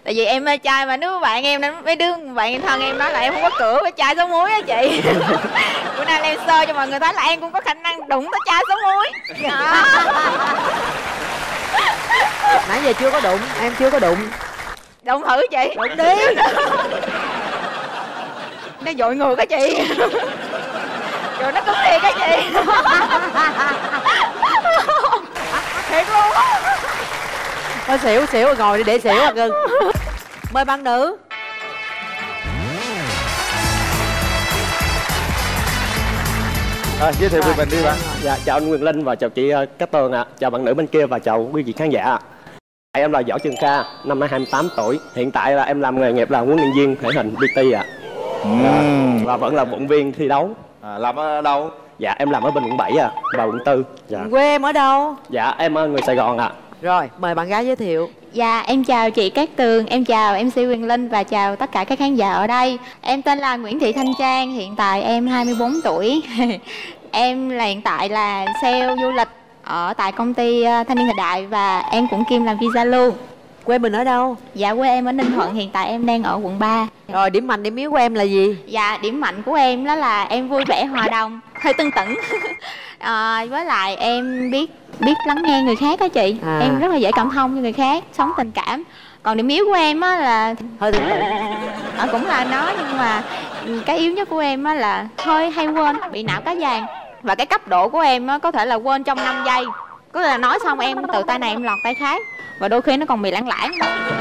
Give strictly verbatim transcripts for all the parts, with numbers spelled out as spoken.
Tại vì em mê trai mà nếu bạn em nên mấy đứa bạn thân em nói là em không có cửa với trai số muối á chị. Bữa nay em sơ cho mọi người thấy là em cũng có khả năng đụng tới trai số muối. Đó. Nãy giờ chưa có đụng, em chưa có đụng. Đụng thử chị. Đụng đi. Nó dội ngược á chị. Rồi nó cứng thiệt á chị. Thiệt luôn á. Thôi xỉu xỉu rồi, ngồi đi để xỉu à cưng. Mời bạn nữ. À, giới thiệu về mình đi bạn. Dạ, chào anh Quyền Linh và chào chị uh, Cát Tường ạ. À. Chào bạn nữ bên kia và chào quý vị khán giả ạ. À. Em là Võ Trường Kha, năm nay hai mươi tám tuổi. Hiện tại là em làm nghề nghiệp là huấn luyện viên thể hình pê tê ạ. À. uhm. à, và vẫn là vận động viên thi đấu. À, làm ở đâu? Dạ, em làm ở bên quận bảy à, và quận tư. Dạ. Quê em ở đâu? Dạ, em ở người Sài Gòn ạ. À. Rồi, mời bạn gái giới thiệu. Dạ, em chào chị Cát Tường, em chào em xê Quyền Linh và chào tất cả các khán giả ở đây. Em tên là Nguyễn Thị Thanh Trang, hiện tại em hai mươi bốn tuổi. Em là hiện tại là sale du lịch ở tại công ty Thanh Niên Thời Đại và em cũng kiêm làm visa luôn. Quê mình ở đâu? Dạ, quê em ở Ninh Thuận, hiện tại em đang ở quận ba. Rồi, điểm mạnh điểm yếu của em là gì? Dạ, điểm mạnh của em đó là em vui vẻ hòa đồng, hơi tưng tửng. À, với lại em biết biết lắng nghe người khác đó chị. À. Em rất là dễ cảm thông với người khác, sống tình cảm. Còn điểm yếu của em á là hơi tưng tửng. À, cũng là nó, nhưng mà cái yếu nhất của em á là hơi hay quên, bị não cá vàng. Và cái cấp độ của em á có thể là quên trong năm giây. Có thể là nói xong em từ tay này em lọt tay khác. Và đôi khi nó còn bị lãng lãng.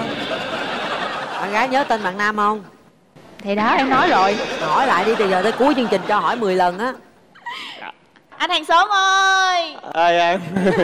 Bạn gái nhớ tên bạn nam không? Thì đó em nói rồi. Hỏi lại đi, từ giờ tới cuối chương trình cho hỏi mười lần á. Anh hàng xóm ơi. Ơi em.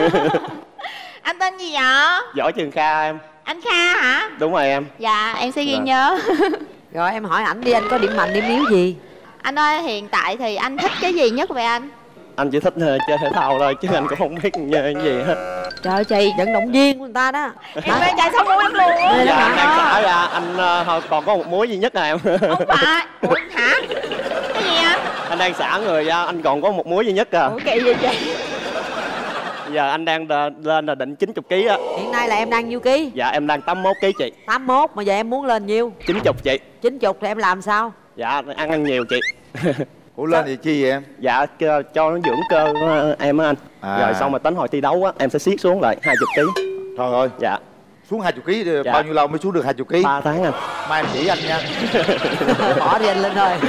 Anh tên gì vậy? Võ Trường Kha em. Anh Kha hả? Đúng rồi em. Dạ em sẽ ghi dạ. nhớ. Rồi em hỏi ảnh đi, anh có điểm mạnh điểm yếu gì? Anh ơi, hiện tại thì anh thích cái gì nhất vậy anh? Anh chỉ thích uh, chơi thể thao thôi chứ anh cũng không biết nhờ cái gì hết. Trời ơi chị, vận động viên của người ta đó. Em mê trai số muối lắm luôn á. Dạ anh đang xả ra, anh uh, còn có một muối duy nhất à em. Không phải. Ủa hả? Cái gì anh? Anh đang xả người ra, anh còn có một muối duy nhất à. Ủa kỳ gì chị? Giờ anh đang lên là định chín mươi ký á. Hiện nay là em đang nhiêu ký? Dạ em đang tám mươi mốt ký chị. tám mươi mốt, mà giờ em muốn lên nhiêu? chín mươi chị. chín mươi thì em làm sao? Dạ ăn ăn nhiều chị. Ủa lên thì chi vậy em? Dạ cho nó dưỡng cơ em á anh. À. Rồi xong mà tính hồi thi đấu á em sẽ siết xuống lại hai mươi ký. Trời ơi. Dạ. Xuống hai mươi ký dạ. Bao nhiêu lâu mới xuống được hai mươi ký? ba tháng anh. Mai em chỉ anh nha. Bỏ đi anh lên thôi.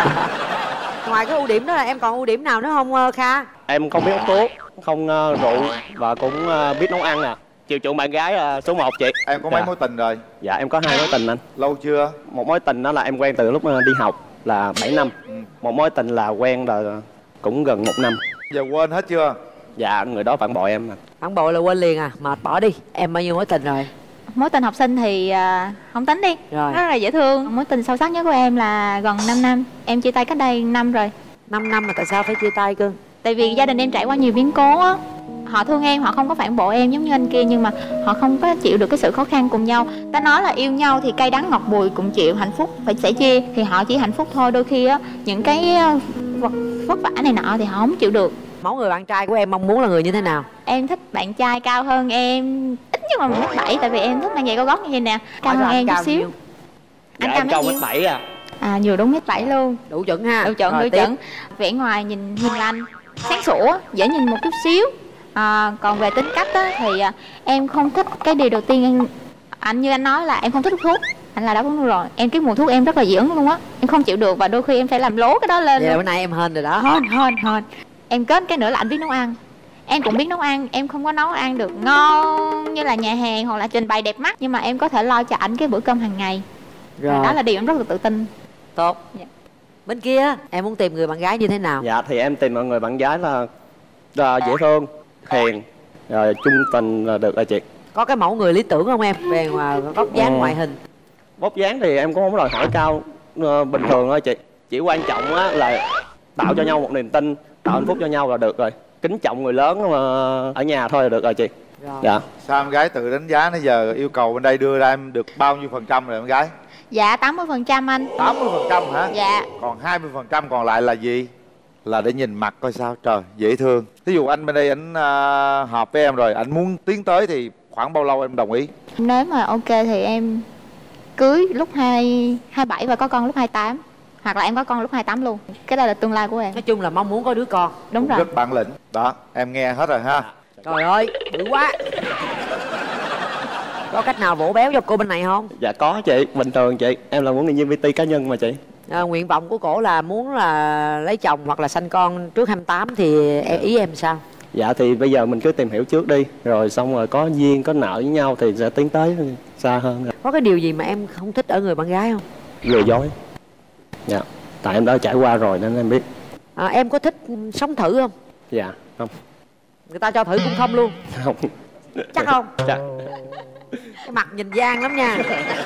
Ngoài cái ưu điểm đó là em còn ưu điểm nào nữa không Kha? Em không biết uống thuốc, không uh, rượu và cũng uh, biết nấu ăn à. Chiều chuộng bạn gái uh, số một chị. Em có dạ. mấy mối tình rồi? Dạ em có hai mối tình anh. Lâu chưa? Một mối tình đó là em quen từ lúc uh, đi học là bảy năm. Ừ. Một mối tình là quen là cũng gần một năm. Giờ quên hết chưa? Dạ người đó phản bội em. Phản bội là quên liền à? Mệt bỏ đi. Em bao nhiêu mối tình rồi? Mối tình học sinh thì uh, không tính đi. Rồi. Rất là dễ thương. Mối tình sâu sắc nhất của em là gần năm năm. Em chia tay cách đây năm rồi. năm năm mà tại sao phải chia tay cưng? Tại vì gia đình em trải qua nhiều biến cố á. Họ thương em, họ không có phản bội em giống như anh kia, nhưng mà họ không có chịu được cái sự khó khăn cùng nhau. Ta nói là yêu nhau thì cay đắng ngọt bùi cùng chịu, hạnh phúc phải sẻ chia. Thì họ chỉ hạnh phúc thôi, đôi khi á những cái vật vất vả này nọ thì họ không chịu được. Mẫu người bạn trai của em mong muốn là người như thế nào? Em thích bạn trai cao hơn em ít nhất là một mét bảy, tại vì em thích mang giày cao gót như vậy nè. Cao hơn em chút xíu. Dạ, anh em cao mét bảy à? À vừa đúng mét bảy luôn. Đủ chuẩn ha. Đủ chuẩn, đủ chuẩn. Vẻ ngoài nhìn hiền lành, sáng sủa, dễ nhìn một chút xíu. À, còn về tính cách á, thì à, em không thích cái điều đầu tiên anh, anh như anh nói là em không thích hút thuốc. Anh là đáp ứng rồi. Em cái mùi thuốc em rất là dị ứng luôn á. Em không chịu được và đôi khi em phải làm lố cái đó lên. Vậy là bữa nay em hên rồi đó. Hên, hên, hên. Em kết cái nữa là anh biết nấu ăn. Em cũng biết nấu ăn. Em không có nấu ăn được ngon như là nhà hàng hoặc là trình bày đẹp mắt, nhưng mà em có thể lo cho ảnh cái bữa cơm hàng ngày. Rồi. Đó là điều em rất là tự tin. Tốt. Dạ. Bên kia em muốn tìm người bạn gái như thế nào? Dạ thì em tìm mọi người bạn gái là, là dễ thương, hiền, rồi trung tình là được rồi chị. Có cái mẫu người lý tưởng không em? Về ngoài vóc dáng, ừ. ngoại hình. Vóc dáng thì em cũng không đòi hỏi cao, uh, bình thường thôi chị. Chỉ quan trọng á là tạo cho nhau một niềm tin, tạo hạnh phúc cho nhau là được rồi. Kính trọng người lớn mà ở nhà thôi là được rồi chị. Rồi. Dạ. Sao em gái tự đánh giá nãy giờ yêu cầu bên đây đưa ra em được bao nhiêu phần trăm rồi em gái? Dạ tám mươi phần trăm anh. tám mươi phần trăm hả? Dạ. Còn hai mươi phần trăm còn lại là gì? Là để nhìn mặt coi sao. Trời dễ thương. Thí dụ anh bên đây anh uh, hợp với em rồi, anh muốn tiến tới thì khoảng bao lâu em đồng ý? Nếu mà ok thì em cưới lúc hai hai bảy và có con lúc hai tám, hoặc là em có con lúc hai tám luôn. Cái đây là tương lai của em. Nói chung là mong muốn có đứa con. Đúng rồi. Rất bản lĩnh đó, em nghe hết rồi ha. Trời ơi, bự quá. Có cách nào vỗ béo cho cô bên này không? Dạ có chị, bình thường chị. Em là muốn nhân viên pê tê cá nhân mà chị. À, nguyện vọng của cổ là muốn là lấy chồng hoặc là sanh con trước hai mươi tám thì em, ý em sao? Dạ thì bây giờ mình cứ tìm hiểu trước đi, rồi xong rồi có duyên, có nợ với nhau thì sẽ tiến tới xa hơn. Có cái điều gì mà em không thích ở người bạn gái không? Lừa dối. Dạ, tại em đã trải qua rồi nên em biết. À, em có thích sống thử không? Dạ, không. Người ta cho thử cũng không luôn. Không. Chắc không? Chắc. Cái mặt nhìn gian lắm nha.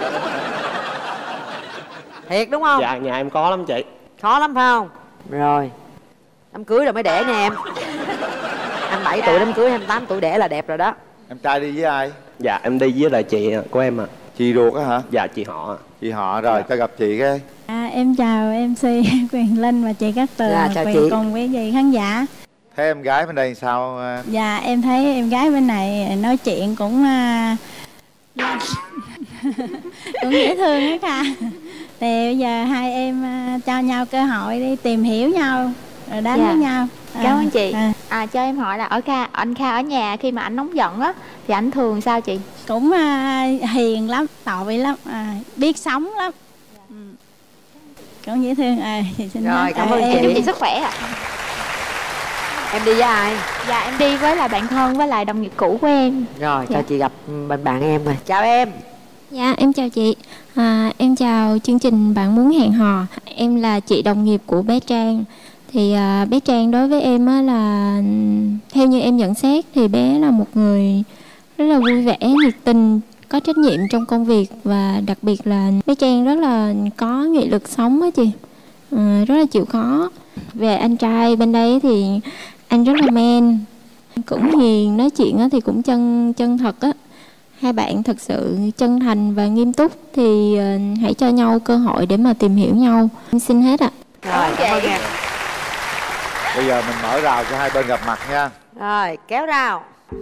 Thiệt đúng không? Dạ, nhà em có lắm chị. Khó lắm phải không? Rồi, đám cưới rồi mới đẻ nha em. hai mươi bảy tuổi đám cưới, hai mươi tám tuổi đẻ là đẹp rồi đó. Em trai đi với ai? Dạ, em đi với lại chị của em à. Chị ruột á hả? Dạ, chị họ. Chị họ rồi, cho gặp chị cái. À, em chào em xê Quyền Linh và chị Cát Tường, Dạ, chào Quyền chị. cùng quý vị khán giả. Thấy em gái bên đây sao? Dạ, em thấy em gái bên này nói chuyện cũng uh, cũng dễ thương hết cả. Thì bây giờ hai em uh, cho nhau cơ hội đi tìm hiểu nhau rồi đánh Dạ. với nhau. À, Cảm ơn chị. à, À, cho em hỏi là ở Kha, anh Kha ở nhà khi mà anh nóng giận á thì anh thường sao chị? cũng uh, hiền lắm, tội lắm, à, biết sống lắm. Ừ. Cũng dễ thương. À, chị xin Rồi, nói. cảm À, ơn em- chị. Chúc chị sức khỏe ạ. Em đi với ai? Dạ em đi với là bạn thân với lại đồng nghiệp cũ của em. Rồi, cho Dạ. chị gặp bạn bạn em rồi. Chào em. Dạ em chào chị, à, em chào chương trình Bạn Muốn Hẹn Hò. Em là chị đồng nghiệp của bé Trang. Thì à, bé Trang đối với em á là theo như em nhận xét thì bé là một người rất là vui vẻ, nhiệt tình, có trách nhiệm trong công việc, và đặc biệt là bé Trang rất là có nghị lực sống á chị, à, rất là chịu khó. Về anh trai bên đấy thì anh rất là man, cũng hiền, nói chuyện á thì cũng chân chân thật á. Hai bạn thật sự chân thành và nghiêm túc thì uh, hãy cho nhau cơ hội để mà tìm hiểu nhau. Em xin hết ạ. Rồi, cảm ơn em. Bây giờ mình mở rào cho hai bên gặp mặt nha. Rồi, kéo rào.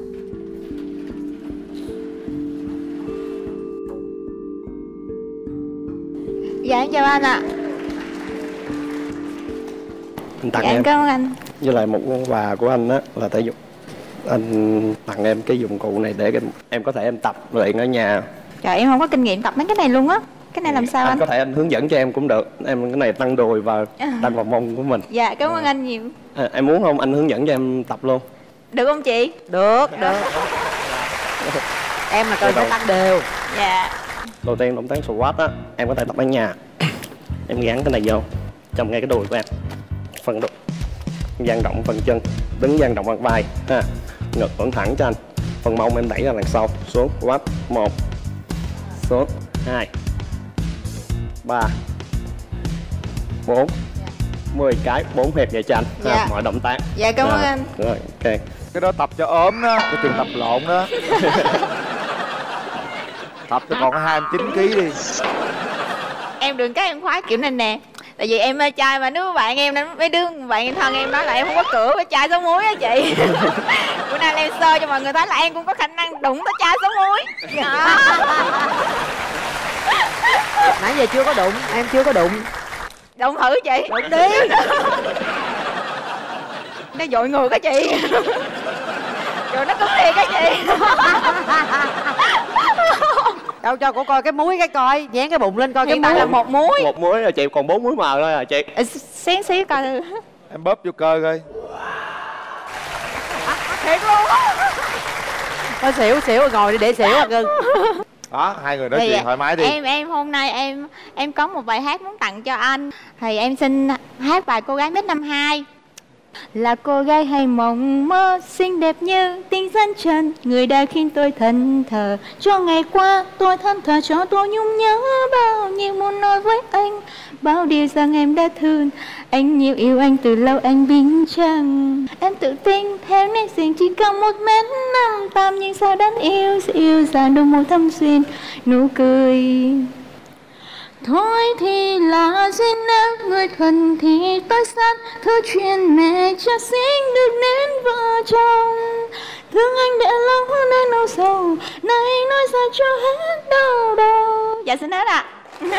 Dạ em chào anh ạ. Anh tặng Dạ em em cảm ơn anh. với lại một món quà của anh á là thể dục. Anh tặng em cái dụng cụ này để em, em có thể em tập luyện ở nhà. Trời em không có kinh nghiệm tập mấy cái này luôn á. Cái này làm sao anh anh? có thể anh hướng dẫn cho em cũng được. Em cái này tăng đùi và tăng vào mông của mình. Dạ cảm ơn anh nhiều. À, em muốn không anh hướng dẫn cho em tập luôn. Được không chị? Được, được. Em là cần phải tăng đều. Dạ. Đầu tiên động tác squat á, em có thể tập ở nhà. Em gắn cái này vô trong ngay cái đùi của em. Phần đùi dang rộng phần chân, đứng dang rộng bằng vai ha. Ngực vẫn thẳng cho anh. Phần mông em đẩy ra đằng sau, xuống squat một, xuống hai, ba, bốn, mười cái, bốn hiệp vậy cho anh. Dạ. Ha, mọi động tác. Dạ cảm ơn Rồi, anh. Rồi, ok. Cái đó tập cho ốm đó, cái trường tập lộn đó. Tập cho còn có hai mươi chín ký đi. Em đừng cái em khoái kiểu này nè. Tại vì em mê trai mà nếu bạn em nên mấy đứa bạn thân em nói là em không có cửa với chai số muối á chị. Bữa nay em sơ cho mọi người thấy là em cũng có khả năng đụng tới chai số muối. Đó. Nãy giờ chưa có đụng, em chưa có đụng. Đụng thử chị. Đụng đi. Nó dội ngược á chị. Rồi nó cứng liền á chị. Đâu cho cô coi cái muối cái coi, dán cái bụng lên coi cái Hiện tại muối. là một muối. Một muối rồi chị, còn bốn muối mờ thôi à chị. Ờ, Xén xíu coi. Em bóp vô cơ coi. Thiệt luôn á. Thôi xỉu xỉu rồi ngồi đi để xỉu à cưng. Đó, hai người nói Thì chuyện thoải mái đi. Em em hôm nay em em có một bài hát muốn tặng cho anh. Thì em xin hát bài Cô Gái Mét năm hai. Là cô gái hay mộng mơ, xinh đẹp như tinh dân trần, người đã khiến tôi thân thờ. Cho ngày qua tôi thân thờ, cho tôi nhung nhớ bao nhiêu muốn nói với anh, bao điều rằng em đã thương anh nhiều, yêu anh từ lâu anh bình chẳng. Em tự tin theo nét riêng chỉ cao một mét năm tám, nhưng sao đáng yêu dịu dàng đôi môi thâm xuyên nụ cười. Thôi thì là duyên nát, người thuần thì tôi sát, thứ chuyện mẹ cha sinh được nên vợ chồng. Thương anh để lâu nơi nỗi sầu, nay nói ra cho hết đau đầu. Dạ xin hết ạ.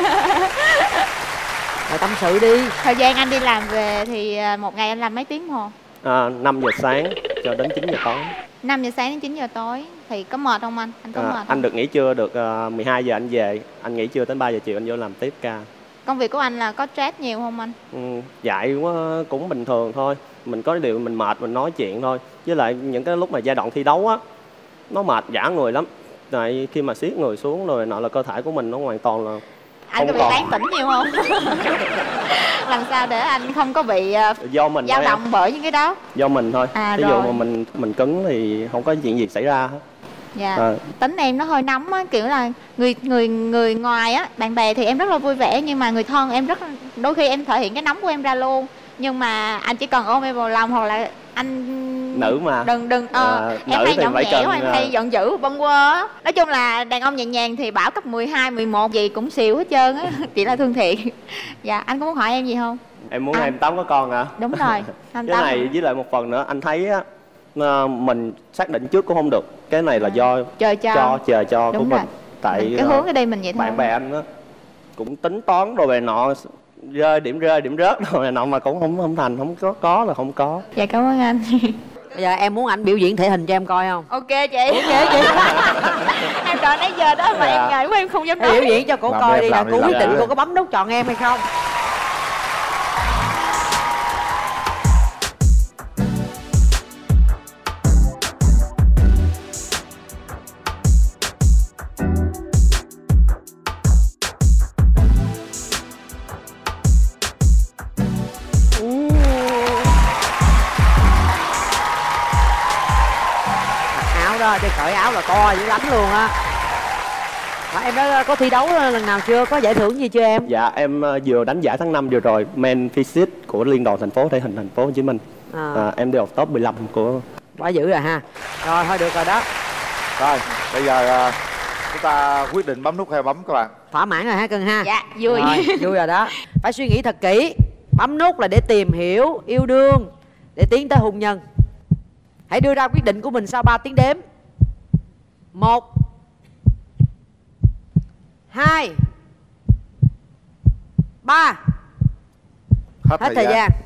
Rồi tâm sự đi. Thời gian anh đi làm về thì một ngày anh làm mấy tiếng hồ? À, năm giờ sáng cho đến chín giờ tối. Năm giờ sáng đến chín giờ tối. Thì có mệt không anh? Anh có à, mệt không? Anh được nghỉ trưa được uh, mười hai giờ anh về. Anh nghỉ trưa đến ba giờ chiều anh vô làm tiếp ca. Công việc của anh là có stress nhiều không anh? Ừ, dạy cũng, cũng bình thường thôi. Mình có điều mình mệt mình nói chuyện thôi. Với lại những cái lúc mà giai đoạn thi đấu á, nó mệt dã người lắm. Tại khi mà siết người xuống rồi nọ là cơ thể của mình nó hoàn toàn là anh có bị còn... tán tỉnh nhiều không? Làm sao để anh không có bị uh, do mình dao động em. bởi những cái đó? Do mình thôi. À, ví rồi. dụ mà mình mình cứng thì không có chuyện gì xảy ra hết. Dạ. À. Tính em nó hơi nóng á, kiểu là người người người ngoài á, bạn bè thì em rất là vui vẻ, nhưng mà người thân em rất đôi khi em thể hiện cái nóng của em ra luôn. Nhưng mà anh chỉ cần ôm em vào lòng, hoặc là anh nữ mà đừng đừng ờ, à, em hay nhõng phải nhẽo, cần... em hay giận dữ bâng quơ á. Nói chung là đàn ông nhẹ nhàng thì bảo cấp mười hai, mười một gì cũng xìu hết trơn á. Chỉ là thương thiện. Dạ, anh có muốn hỏi em gì không? Em muốn à. hai mươi tám có con hả? Đúng rồi. Cái này với lại một phần nữa anh thấy á, mình xác định trước cũng không được. Cái này là do trời cho, cho trời cho đúng của rồi. mình. Tại mình cái hướng ở đây mình vậy thôi. Bạn bè anh á cũng tính toán rồi về nọ, rơi điểm rơi điểm rớt rồi nọ mà cũng không không thành, không có có là không có. Dạ cảm ơn anh. Bây giờ em muốn anh biểu diễn thể hình cho em coi không? Ok chị. Ok chị. Em đợi nãy giờ đó mà dạ. em ngại quá em không dám nói. Biểu diễn cho cô làm coi đi, là cô quyết định cô có bấm nút chọn em hay không. Để cởi áo là to dữ lắm luôn á. À, em đã có thi đấu lần nào chưa? Có giải thưởng gì chưa em? Dạ em vừa đánh giải tháng năm vừa rồi, Men Physique của Liên đoàn thành phố thể hình thành phố Hồ Chí Minh. à. À, em đều top mười lăm của. Quá dữ rồi ha. Rồi thôi được rồi đó. Rồi bây giờ chúng ta quyết định bấm nút hay bấm các bạn? Thỏa mãn rồi ha Cưng ha? Dạ vui. Rồi, vui rồi đó. Phải suy nghĩ thật kỹ. Bấm nút là để tìm hiểu, yêu đương, để tiến tới hôn nhân. Hãy đưa ra quyết định của mình sau ba tiếng đếm. Một, hai, ba. Hết, Hết thời, thời gian, gian.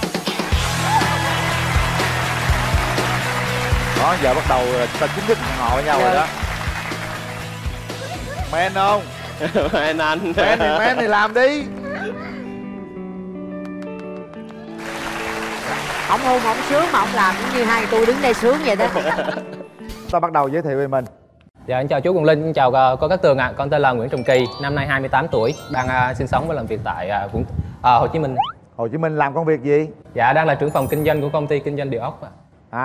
Đó giờ bắt đầu ta chính thức hẹn hò với nhau. Dạ. Rồi đó. Men không? Men anh. Men thì men thì làm đi. Không hôn không sướng mà không làm, cũng như hai tôi đứng đây sướng vậy đó. Ta bắt đầu giới thiệu về mình. Dạ, em chào chú Quỳnh Linh, chào uh, cô Cát Tường ạ. À. Con tên là Nguyễn Trọng Kỳ, năm nay hai mươi tám tuổi, đang uh, sinh sống và làm việc tại uh, Vũng, uh, Hồ Chí Minh. Hồ Chí Minh làm công việc gì? Dạ, đang là trưởng phòng kinh doanh của công ty kinh doanh địa ốc. À,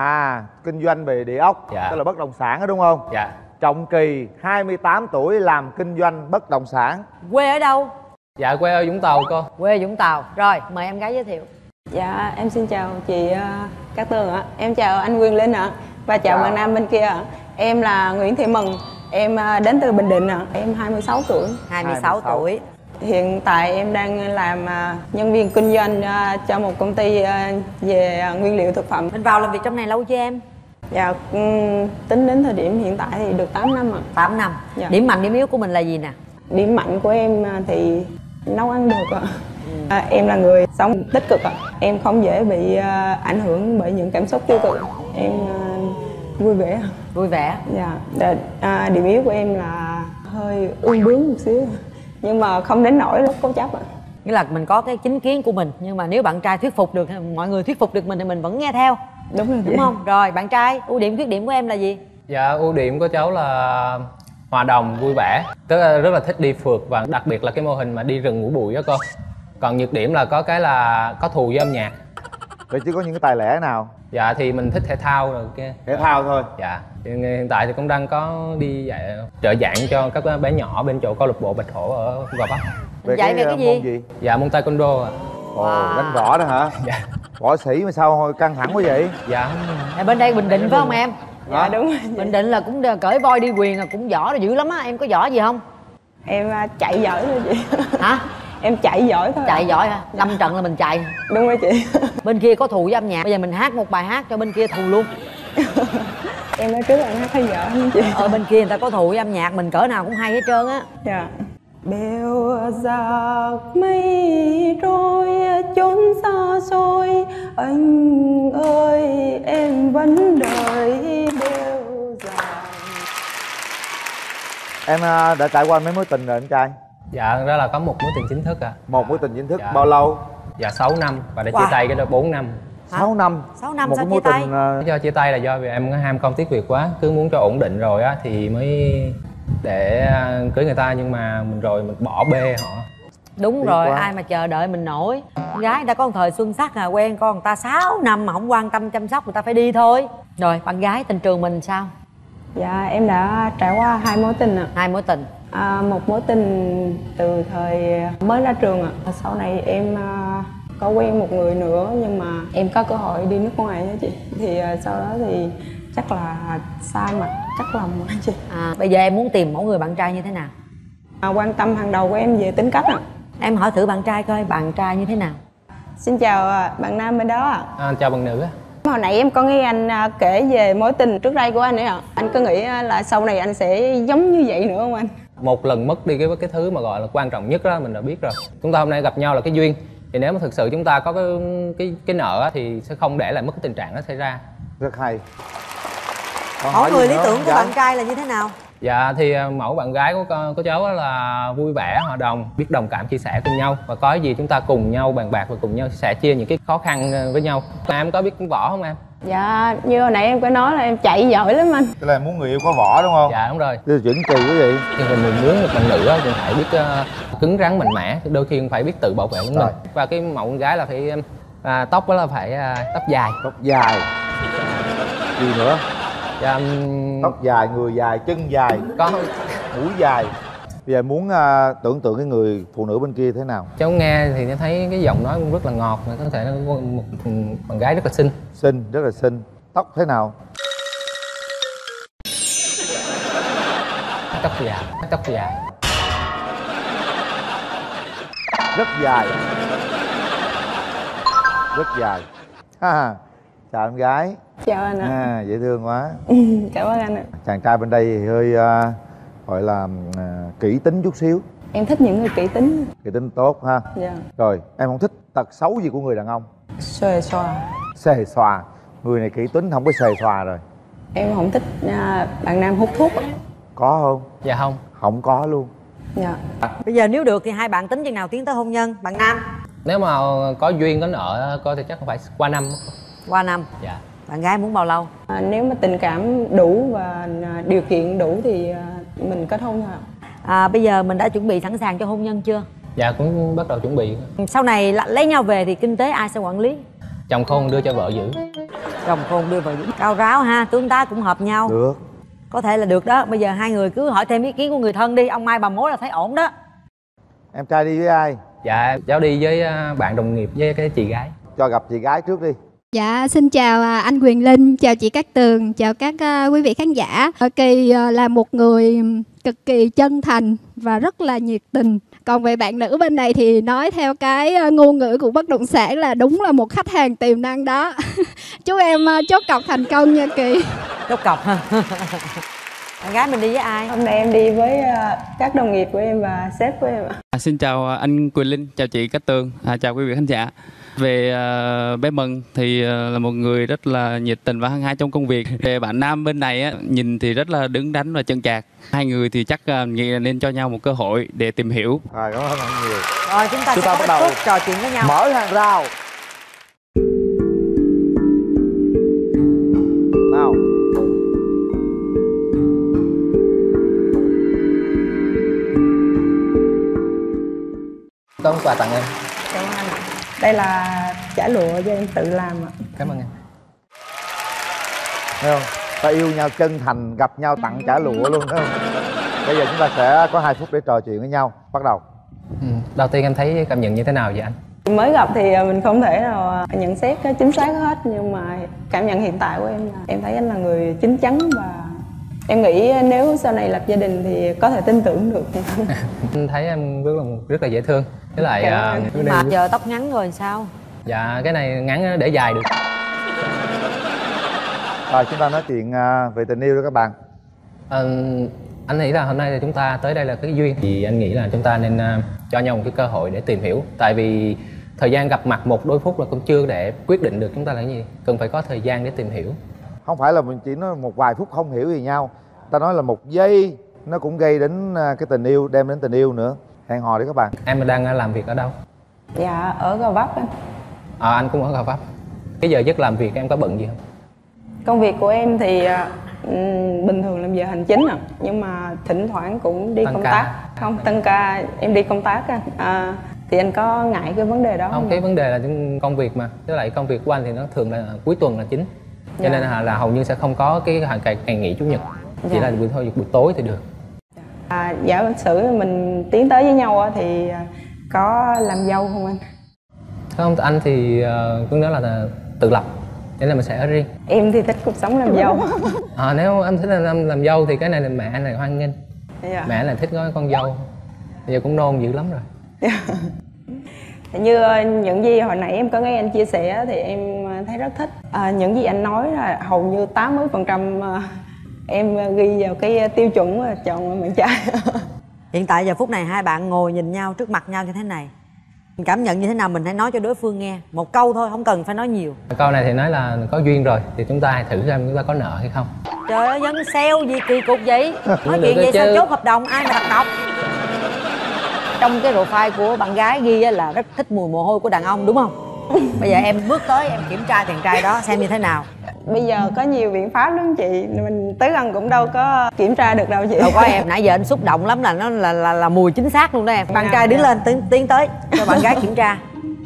à kinh doanh về địa ốc, dạ. Tức là bất động sản đó đúng không? Dạ. Trọng Kỳ, hai mươi tám tuổi, làm kinh doanh bất động sản. Quê ở đâu? Dạ, quê ở Vũng Tàu cô. Quê Vũng Tàu. Rồi, mời em gái giới thiệu. Dạ, em xin chào chị uh, Cát Tường ạ. Em chào anh Quyền Linh ạ. Và chào bạn nam bên kia ạ. Em là Nguyễn Thị Mừng. Em uh, đến từ Bình Định ạ. Em hai mươi sáu tuổi. hai mươi sáu tuổi. Hiện tại em đang làm uh, nhân viên kinh doanh uh, cho một công ty uh, về uh, nguyên liệu thực phẩm. Mình vào làm việc trong này lâu chưa em? Dạ, um, tính đến thời điểm hiện tại thì được tám năm ạ. tám năm. Dạ. Điểm mạnh, điểm yếu của mình là gì nè? Điểm mạnh của em uh, thì nấu ăn được ạ. À, em là người sống tích cực ạ. Em không dễ bị uh, ảnh hưởng bởi những cảm xúc tiêu cực. Em uh, vui vẻ. Vui vẻ. Dạ. Đ- à, điểm yếu của em là hơi ương bướng một xíu, nhưng mà không đến nỗi là cố chấp ạ. Nghĩa là mình có cái chính kiến của mình, nhưng mà nếu bạn trai thuyết phục được, mọi người thuyết phục được mình thì mình vẫn nghe theo. Đúng rồi. Đúng không? Rồi bạn trai, ưu điểm khuyết điểm của em là gì? Dạ, ưu điểm của cháu là hòa đồng, vui vẻ, tức là rất là thích đi phượt, và đặc biệt là cái mô hình mà đi rừng ngủ bụi đó cô. Còn nhược điểm là có cái là có thù với âm nhạc. Vậy chứ có những cái tài lẻ nào? Dạ thì mình thích thể thao rồi kia. Thể thao thôi. Dạ. Hiện tại thì cũng đang có đi dạy trợ giảng cho các bé nhỏ bên chỗ câu lạc bộ Bạch Hổ ở Gò Vấp. Về dạy về cái gì? Môn gì? Dạ môn taekwondo ạ. Ồ, wow. Đánh võ đó hả? Dạ. Võ sĩ mà sao căng thẳng quá vậy? Dạ. Ở bên đây Bình Định phải không em? Dạ à, đúng rồi. Bình Định là cũng cởi voi đi quyền là cũng võ rồi dữ lắm á. Em có võ gì không? Em chạy giỏi thôi chị. Hả? Em chạy giỏi thôi. Chạy giỏi hả? Lâm trận là mình chạy. Đúng rồi chị. Bên kia có thù với âm nhạc, bây giờ mình hát một bài hát cho bên kia thù luôn. Em nói trước là hát hay dở không chị? Ở bên kia người ta có thù với âm nhạc, mình cỡ nào cũng hay hết trơn á. Dạ. Bèo giặc mây trôi chốn xa xôi, anh ơi em vẫn đợi bèo giặc. Em à, đã trải qua mấy mối tình rồi anh trai? Dạ ra là có một mối tình chính thức à. Một mối tình chính thức. Dạ. Bao lâu? Dạ sáu năm và đã Wow. chia tay cái đó bốn năm. Sáu năm. Sáu năm Một sao cái mối chia tay? tình à, Lý do chia tay là do vì em ham công tiếc việc quá, cứ muốn cho ổn định rồi á thì mới để à, cưới người ta, nhưng mà mình rồi mình bỏ bê họ. Đúng Tiếc rồi, quá. ai mà chờ đợi mình nổi. Con gái người ta có một thời xuân sắc à, quen con người ta sáu năm mà không quan tâm chăm sóc người ta phải đi thôi. Rồi bạn gái tình trường mình sao? Dạ em đã trải qua hai mối tình ạ. Hai mối tình. À, một mối tình từ thời mới ra trường ạ. Sau này em à, có quen một người nữa nhưng mà em có cơ hội đi nước ngoài đó chị. Thì à, sau đó thì chắc là sai mặt chắc lòng á chị. À, bây giờ em muốn tìm mẫu người bạn trai như thế nào? À, quan tâm hàng đầu của em về tính cách ạ. Em hỏi thử bạn trai coi bạn trai như thế nào. Xin chào à, bạn nam bên đó ạ. À, chào bạn nữ á. Hồi nãy em có nghe anh à, kể về mối tình trước đây của anh ấy ạ. Anh có nghĩ à, là sau này anh sẽ giống như vậy nữa không anh? Một lần mất đi cái cái thứ mà gọi là quan trọng nhất đó mình đã biết rồi. Chúng ta hôm nay gặp nhau là cái duyên, thì nếu mà thực sự chúng ta có cái cái cái nợ á, thì sẽ không để lại mất cái tình trạng đó xảy ra. rất hay. Còn Mẫu hỏi người gì lý nữa tưởng không của Dạ? bạn trai là như thế nào? Dạ thì à, mẫu bạn gái của con- của cháu á là vui vẻ, hòa đồng, biết đồng cảm chia sẻ cùng nhau, và có gì chúng ta cùng nhau bàn bạc và cùng nhau sẻ chia những cái khó khăn à, với nhau. Mà em có biết võ không em? Dạ như hồi nãy em có nói là em chạy giỏi lắm anh. Cái là muốn người yêu có võ đúng không? Dạ đúng rồi. Tiêu chuẩn kỳ quý vị. Nhưng mà mình muốn một bạn nữ á cũng phải biết uh, cứng rắn mạnh mẽ, đôi khi cũng phải biết tự bảo vệ của mình. Rồi. Và cái mẫu con gái là phải à, tóc đó là phải à, tóc dài. Tóc dài. Gì nữa? Dạ, um, Tóc dài, người dài, chân dài, có mũi dài. Bây giờ muốn à, tưởng tượng cái người phụ nữ bên kia thế nào? cháu nghe thì nó thấy cái giọng nói cũng rất là ngọt, mà có thể là một, một, một bạn gái rất là xinh. Xinh, rất là xinh. Tóc thế nào? Tóc dài, tóc dài. Rất dài. Rất dài. Ha, chào em gái. Chào anh ạ. À, dễ thương quá. Cảm ơn anh ạ. Chàng trai bên đây thì hơi à, gọi là à, kỹ tính chút xíu. Em thích những người kỹ tính. Kỹ tính tốt ha. Dạ. Rồi, em không thích tật xấu gì của người đàn ông? Xòe xòa. Xề xòa. Người này kỹ tính không có xề xòa rồi. Em không thích à, bạn nam hút thuốc ạ. Có không? Dạ không. Không có luôn. Dạ. Bây giờ nếu được thì hai bạn tính chừng nào tiến tới hôn nhân? Bạn nam Nếu mà có duyên có nợ coi thì chắc phải qua năm. qua năm. Dạ. Bạn gái muốn bao lâu? À, nếu mà tình cảm đủ và à, điều kiện đủ thì à, mình kết hôn thôi ạ. À, bây giờ mình đã chuẩn bị sẵn sàng cho hôn nhân chưa? Dạ cũng bắt đầu chuẩn bị. Sau này là- lấy nhau về thì kinh tế ai sẽ quản lý? Chồng khôn đưa cho vợ giữ. Chồng khôn đưa vợ giữ. Cao ráo ha, tướng tá cũng hợp nhau. Được. Có thể là được đó. Bây giờ hai người cứ hỏi thêm ý kiến của người thân đi. Ông Mai bà mối là thấy ổn đó. Em trai đi với ai? Dạ cháu đi với à, bạn đồng nghiệp với cái chị gái. Cho gặp chị gái trước đi. Dạ, xin chào à, anh Quyền Linh, chào chị Cát Tường, chào các à, quý vị khán giả. À, Kỳ à, là một người cực kỳ chân thành và rất là nhiệt tình. Còn về bạn nữ bên này thì nói theo cái à, ngôn ngữ của bất động sản là đúng là một khách hàng tiềm năng đó. Chúc em à, chốt cọc thành công nha Kỳ. Chốt cọc ha. Bạn gái mình đi với ai? Hôm nay em đi với à, các đồng nghiệp của em và sếp của em ạ. À, xin chào anh Quyền Linh, chào chị Cát Tường, à, chào quý vị khán giả. Về uh, bé Mừng thì uh, là một người rất là nhiệt tình và hăng hái trong công việc. Về bạn nam bên này á, nhìn thì rất là đứng đắn và chững chạc. Hai người thì chắc uh, nghĩ là nên cho nhau một cơ hội để tìm hiểu. Rồi, cảm ơn anh nhiều. Rồi chúng ta Chúng sẽ ta có bắt ít đầu phút trò chuyện với nhau. Mở hàng rào. Nào. Có quà tặng em. Cảm ơn anh ạ. Đây là chả lụa do em tự làm ạ. Cảm ơn em. Thấy không? Ta yêu nhau chân thành, gặp nhau tặng chả lụa luôn, thấy không? Bây giờ chúng ta sẽ có hai phút để trò chuyện với nhau. Bắt đầu. Ừ. Đầu tiên em thấy cảm nhận như thế nào vậy anh? Mới gặp thì mình không thể nào nhận xét chính xác hết, nhưng mà cảm nhận hiện tại của em là em thấy anh là người chín chắn và em nghĩ nếu sau này lập gia đình thì có thể tin tưởng được. Em thấy em rất là rất là dễ thương. Với lại Cảm ơn à, anh. cái Mà này, giờ tóc ngắn rồi sao? dạ cái này ngắn để dài được. Rồi chúng ta nói chuyện à, về tình yêu đó các bạn. À, Anh nghĩ là hôm nay là chúng ta tới đây là cái duyên, thì anh nghĩ là chúng ta nên uh, cho nhau một cái cơ hội để tìm hiểu. Tại vì thời gian gặp mặt một đôi phút là cũng chưa để quyết định được chúng ta là cái gì, cần phải có thời gian để tìm hiểu. Không phải là mình chỉ nói một vài phút không hiểu gì nhau, ta nói là một giây nó cũng gây đến cái tình yêu, đem đến tình yêu nữa. Hẹn hò đi các bạn. Em đang làm việc ở đâu? Dạ ở Gò Vấp anh. À, anh cũng ở Gò Vấp. Cái giờ giấc làm việc em có bận gì không? Công việc của em thì um, bình thường làm giờ hành chính à, nhưng mà thỉnh thoảng cũng đi tăng công ca. tác. Không, tăng ca em đi công tác anh. À, thì anh có ngại cái vấn đề đó không? Không, cái vấn đề là công việc mà. Với lại công việc của anh thì nó thường là cuối tuần là chính. Cho dạ. nên là, là hầu như sẽ không có cái ngày, ngày nghỉ chủ nhật. Chỉ dạ. là buổi thôi buổi tối thì được. À, giả sử mình tiến tới với nhau thì có làm dâu không anh? Không, anh thì uh, cũng nói là tự lập, nên là mình sẽ ở riêng. Em thì thích cuộc sống làm dâu. À, nếu anh thích làm, làm dâu thì cái này là mẹ anh là hoan nghênh. Dạ. Mẹ anh là thích có con dâu. Bây giờ cũng nôn dữ lắm rồi. Dạ. Như những gì hồi nãy em có nghe anh chia sẻ thì em thấy rất thích. À, những gì anh nói là hầu như tám mươi phần trăm em ghi vào cái tiêu chuẩn là chọn bạn trai. Hiện tại giờ phút này hai bạn ngồi nhìn nhau trước mặt nhau như thế này, mình cảm nhận như thế nào mình hãy nói cho đối phương nghe. Một câu thôi, không cần phải nói nhiều. Câu này thì nói là có duyên rồi, thì chúng ta hãy thử xem chúng ta có nợ hay không. Trời ơi, dân sale gì kỳ cục vậy? Nói chuyện vậy sao chốt hợp đồng, ai mà đặt cọc. Trong cái profile của bạn gái ghi là rất thích mùi mồ hôi của đàn ông đúng không? Bây giờ em bước tới em kiểm tra chàng trai đó xem như thế nào. Bây giờ có nhiều biện pháp lắm chị, mình tới gần cũng đâu có kiểm tra được đâu chị. Đâu có em, nãy giờ anh xúc động lắm là nó là là, là mùi chính xác luôn đó em. Bạn trai đứng lên tiến, tiến tới cho bạn gái kiểm tra.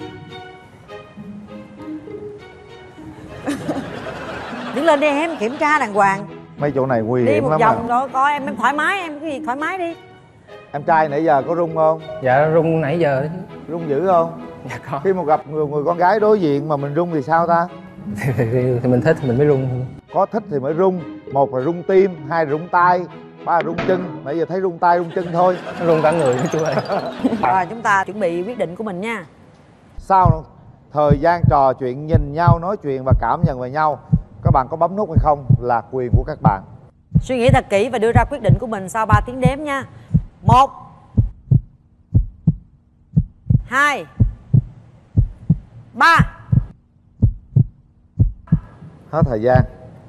Đứng lên đi em, kiểm tra đàng hoàng. Mấy chỗ này nguy hiểm lắm. Đi một vòng à. rồi coi em em thoải mái, em cái gì thoải mái đi. Em trai nãy giờ có rung không? Dạ rung nãy giờ. Rung dữ không? Dạ có. Khi mà gặp người, người con gái đối diện mà mình rung thì sao ta? thì, thì, thì mình thích thì mình mới rung. Có thích thì mới rung. Một là rung tim, hai là rung tay, ba là rung chân. Nãy giờ thấy rung tay rung chân thôi. Rung cả người đó chú ơi. Rồi chúng ta chuẩn bị quyết định của mình nha. Sau thời gian trò chuyện, nhìn nhau, nói chuyện và cảm nhận về nhau, các bạn có bấm nút hay không là quyền của các bạn. Suy nghĩ thật kỹ và đưa ra quyết định của mình sau ba tiếng đếm nha. Một, hai, ba. Hết thời gian.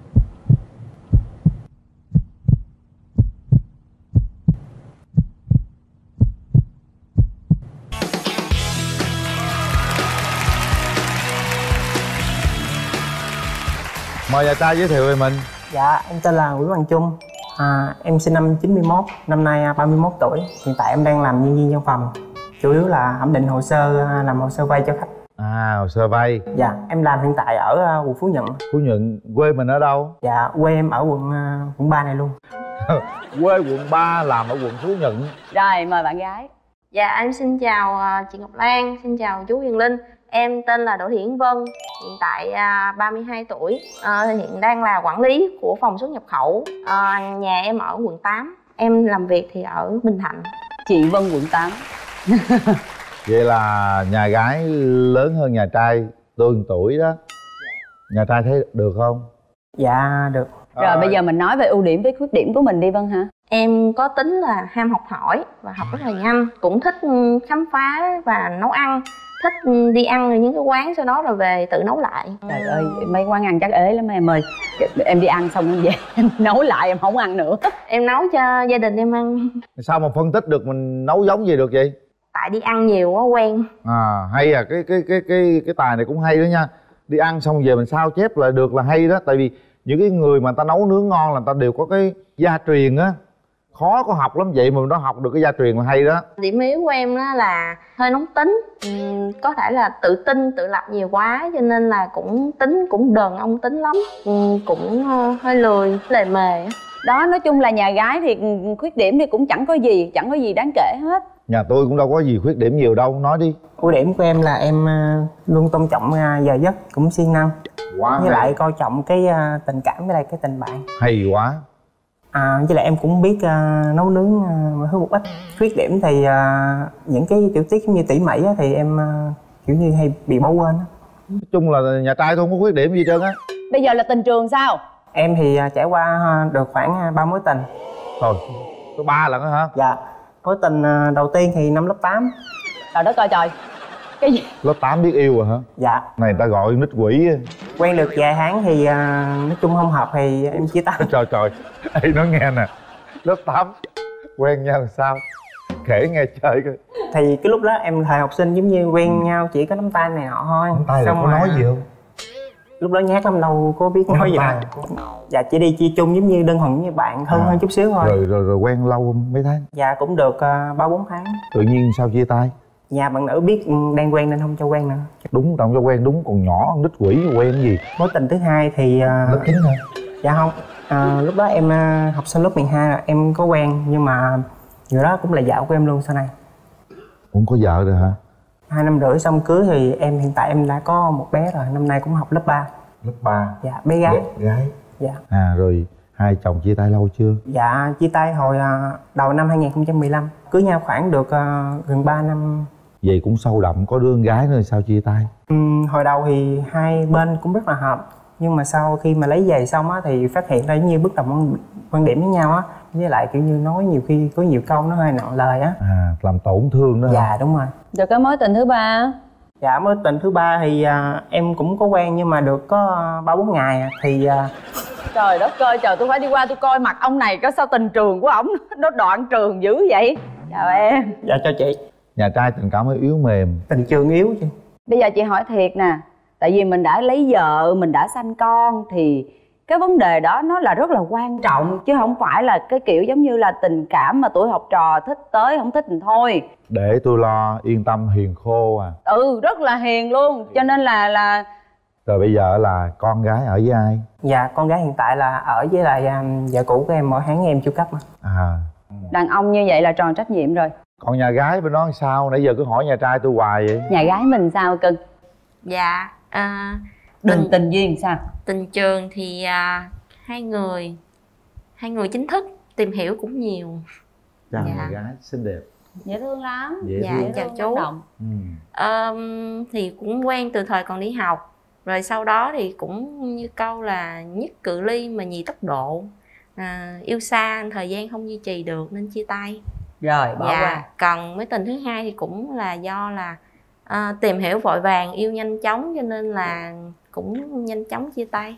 Mời nhà trai giới thiệu về mình. Dạ, em tên là Nguyễn Hoàng Trung. À, em sinh năm chín mươi mốt, năm nay ba mươi mốt tuổi. Hiện tại em đang làm nhân viên văn phòng, chủ yếu là thẩm định hồ sơ, làm hồ sơ vay cho khách. À, hồ sơ vay. Dạ, em làm hiện tại ở quận Phú Nhuận. Phú Nhuận, quê mình ở đâu? Dạ, quê em ở quận quận ba này luôn. Quê quận ba, làm ở quận Phú Nhuận. Rồi, mời bạn gái. Dạ, em xin chào chị Ngọc Lan, xin chào chú Huyền Linh. Em tên là Đỗ Thị Yến Vân, hiện tại à, ba mươi hai tuổi, à, hiện đang là quản lý của phòng xuất nhập khẩu. À, nhà em ở quận tám, em làm việc thì ở Bình Thạnh. Chị Vân quận tám. Vậy là nhà gái lớn hơn nhà trai tương tuổi đó. Nhà trai thấy được không? Dạ được. Rồi à, bây giờ mình nói về ưu điểm với khuyết điểm của mình đi Vân hả? Em có tính là ham học hỏi và học rất là nhanh, cũng thích khám phá và nấu ăn, thích đi ăn ở những cái quán sau đó rồi về tự nấu lại. Trời ơi, mấy quán ăn chắc ế lắm em ơi. Em đi ăn xong em về em nấu lại em không ăn nữa. Em nấu cho gia đình em ăn. Sao mà phân tích được mình nấu giống gì được vậy? Tại đi ăn nhiều quá quen. À hay à, cái cái cái cái cái tài này cũng hay đó nha. Đi ăn xong về mình sao chép lại được là hay đó. Tại vì những cái người mà người ta nấu nướng ngon là người ta đều có cái gia truyền á. Khó có học lắm, vậy mà nó học được cái gia truyền là hay đó. Điểm yếu của em đó là hơi nóng tính, uhm, có thể là tự tin, tự lập nhiều quá, cho nên là cũng tính cũng đờn ông tính lắm, uhm, cũng uh, hơi lười, lề mề. Đó, nói chung là nhà gái thì khuyết điểm thì cũng chẳng có gì, chẳng có gì đáng kể hết. Nhà tôi cũng đâu có gì khuyết điểm nhiều đâu, nói đi. Ưu điểm của em là em luôn tôn trọng giờ giấc, cũng siêng năng. Quá với hay. lại coi trọng cái tình cảm với lại cái tình bạn. Hay quá. À, với lại em cũng biết uh, nấu nướng uh, hơi một ít. Khuyết điểm thì uh, những cái tiểu tiết như tỉ mỉ uh, thì em uh, kiểu như hay bị bỏ quên. Nói chung là nhà trai tôi không có khuyết điểm gì trơn á. Bây giờ là tình trường sao? Em thì uh, trải qua uh, được khoảng uh, ba mối tình. Thôi, Có ba lần đó hả? Dạ. Mối tình à, đầu tiên thì năm lớp tám. Trời đất ơi trời. Cái gì? Lớp tám biết yêu rồi hả? Dạ. Này người ta gọi nít quỷ á. Quen được vài tháng thì à, nói chung không hợp thì em chia tay. Trời trời. Ê nói nghe nè. Lớp tám quen nhau làm sao? Kể nghe chơi coi. Thì cái lúc đó em thời học sinh giống như quen ừ. nhau chỉ có nắm tay này nọ thôi. Nắm tay là có nói gì không? Lúc đó nhát lắm đâu có biết nói gì đâu. Dạ chỉ đi chia chung giống như đơn thuần như bạn thân à. hơn chút xíu thôi. Rồi rồi rồi quen lâu không? Mấy tháng? Dạ cũng được ba bốn tháng. Tự nhiên sao chia tay? Dạ bạn nữ biết đang quen nên không cho quen nữa. Đúng tao không cho quen, đúng còn nhỏ nít quỷ quen cái gì. Mối tình thứ hai thì lớp chín hả? Dạ không. À, lúc đó em học sinh lớp mười hai là em có quen nhưng mà người đó cũng là vợ của em luôn sau này. Cũng có vợ rồi hả? Hai năm rưỡi xong cưới thì em hiện tại em đã có một bé rồi, năm nay cũng học lớp ba. Lớp ba? Dạ, bé gái. Bé gái? Dạ. À rồi hai chồng chia tay lâu chưa? Dạ chia tay hồi đầu năm hai nghìn không trăm mười lăm, cưới nhau khoảng được uh, gần ba năm. Vậy cũng sâu đậm, có đứa con gái nữa sao chia tay? Uhm, hồi đầu thì hai bên cũng rất là hợp, nhưng mà sau khi mà lấy về xong á thì phát hiện ra như bất đồng quan điểm với nhau á, với lại kiểu như nói nhiều khi có nhiều câu nó hơi nặng lời á. À làm tổn thương đó hả? Dạ đúng rồi. Rồi cái mối tình thứ ba? Dạ mối tình thứ ba thì uh, em cũng có quen nhưng mà được có ba bốn ngày thì uh... Trời đất ơi trời, tôi phải đi qua tôi coi mặt ông này có sao tình trường của ổng nó đoạn trường dữ vậy. Chào em. Dạ chào chị. Nhà trai tình cảm hơi yếu mềm. Tình trường yếu chị. Bây giờ chị hỏi thiệt nè, tại vì mình đã lấy vợ, mình đã sanh con thì cái vấn đề đó nó là rất là quan trọng, chứ không phải là cái kiểu giống như là tình cảm mà tuổi học trò thích tới không thích thì thôi. Để tôi lo, yên tâm, hiền khô à. Ừ rất là hiền luôn, cho nên là là Rồi bây giờ là con gái ở với ai? Dạ con gái hiện tại là ở với lại um, vợ cũ của em, mỗi tháng em chu cấp mà. À. Đàn ông như vậy là tròn trách nhiệm rồi. Còn nhà gái bên đó sao? Nãy giờ cứ hỏi nhà trai tôi hoài vậy. Nhà gái mình sao cưng? Dạ à, tình tình, tình duyên sao? Tình trường thì à, hai người hai người chính thức tìm hiểu cũng nhiều. Chào dạ. Nhà gái xinh đẹp, dễ thương lắm. Dễ dạ thương. Chào chú. Ừ. À, thì cũng quen từ thời còn đi học, rồi sau đó thì cũng như câu là nhất cự ly mà nhì tốc độ, à, yêu xa thời gian không duy trì được nên chia tay. Rồi bỏ dạ. qua. Còn mấy tình thứ hai thì cũng là do là à, tìm hiểu vội vàng, yêu nhanh chóng cho nên là cũng nhanh chóng chia tay.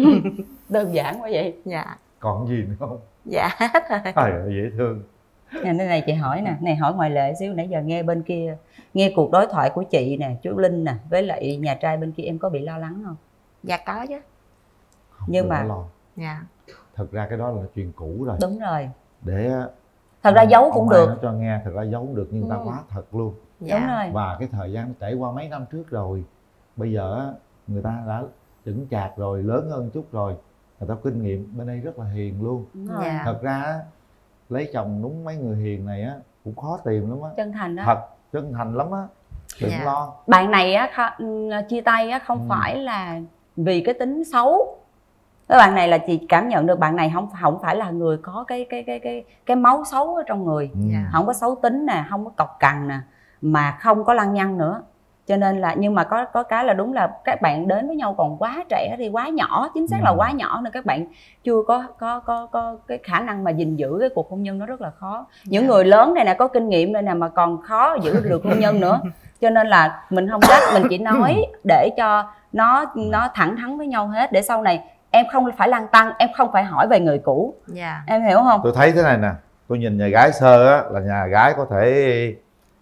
Đơn giản quá vậy. Dạ. Còn gì nữa không? Dạ hết rồi. Trời ơi dễ thương. Nè này, này chị hỏi nè, này hỏi ngoại lệ xíu, nãy giờ nghe bên kia, nghe cuộc đối thoại của chị nè, chú Linh nè, với lại nhà trai bên kia em có bị lo lắng không? Dạ có chứ. Không, nhưng mà lo. Dạ. Thật ra cái đó là chuyện cũ rồi. Đúng rồi. Để thật ra giấu cũng được. Nó cho nghe thật ra giấu cũng được nhưng ừ. ta quá thật luôn. Dạ. Đúng rồi. Và cái thời gian nó trải qua mấy năm trước rồi, bây giờ người ta đã chững chạc rồi, lớn hơn chút rồi, người ta kinh nghiệm, bên đây rất là hiền luôn. Dạ. Thật ra lấy chồng đúng mấy người hiền này á cũng khó tìm lắm á. Chân thành đó. Thật chân thành lắm á, đừng dạ. lo. Bạn này á chia tay á không ừ. phải là vì cái tính xấu. Cái bạn này là chị cảm nhận được bạn này không không phải là người có cái cái cái cái cái máu xấu ở trong người. Ừ. Không có xấu tính nè, không có cọc cằn nè, mà không có lăng nhăng nữa. Cho nên là nhưng mà có có cái là đúng là các bạn đến với nhau còn quá trẻ thì quá nhỏ, chính xác ừ. là quá nhỏ nên các bạn chưa có có có có cái khả năng mà gìn giữ cái cuộc hôn nhân nó rất là khó. Những người lớn này nè có kinh nghiệm đây nè mà còn khó giữ được hôn nhân nữa. Cho nên là mình không trách, mình chỉ nói để cho nó nó thẳng thắn với nhau hết, để sau này em không phải lăn tăn, em không phải hỏi về người cũ. Yeah. Em hiểu không? Tôi thấy thế này nè, tôi nhìn nhà gái sơ á là nhà gái có thể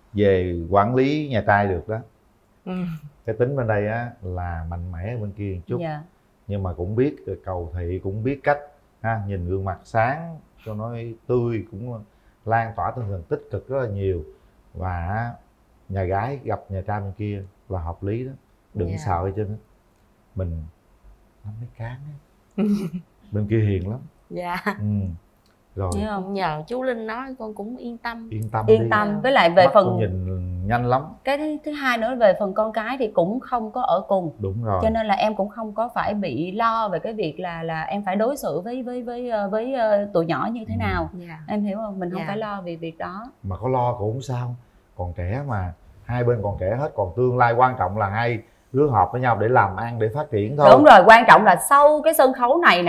về quản lý nhà trai được đó. Ừ. Cái tính bên đây á là mạnh mẽ bên kia một chút. Yeah. Nhưng mà cũng biết cầu thị, cũng biết cách ha, nhìn gương mặt sáng cho nó tươi, cũng lan tỏa tinh thần tích cực rất là nhiều. Và nhà gái gặp nhà trai bên kia là hợp lý đó, đừng yeah. sợ cho nó mình nó mới cán ấy. Bên kia hiền lắm. Dạ. Ừ. Rồi. Nhớ không? Nhờ chú Linh nói con cũng yên tâm. Yên tâm Yên đi. tâm. Với lại về mắt phần nhìn nhanh lắm. Cái thứ, thứ hai nữa về phần con cái thì cũng không có ở cùng. Đúng rồi. Cho nên là em cũng không có phải bị lo về cái việc là là em phải đối xử với với với với, với uh, tụi nhỏ như thế ừ. nào. Yeah. Em hiểu không? Mình không yeah. phải lo vì việc đó. Mà có lo cũng không sao. Còn trẻ mà, hai bên còn trẻ hết, còn tương lai quan trọng là hai đứa hợp với nhau để làm ăn, để phát triển thôi. Đúng rồi, quan trọng là sau cái sân khấu này nè,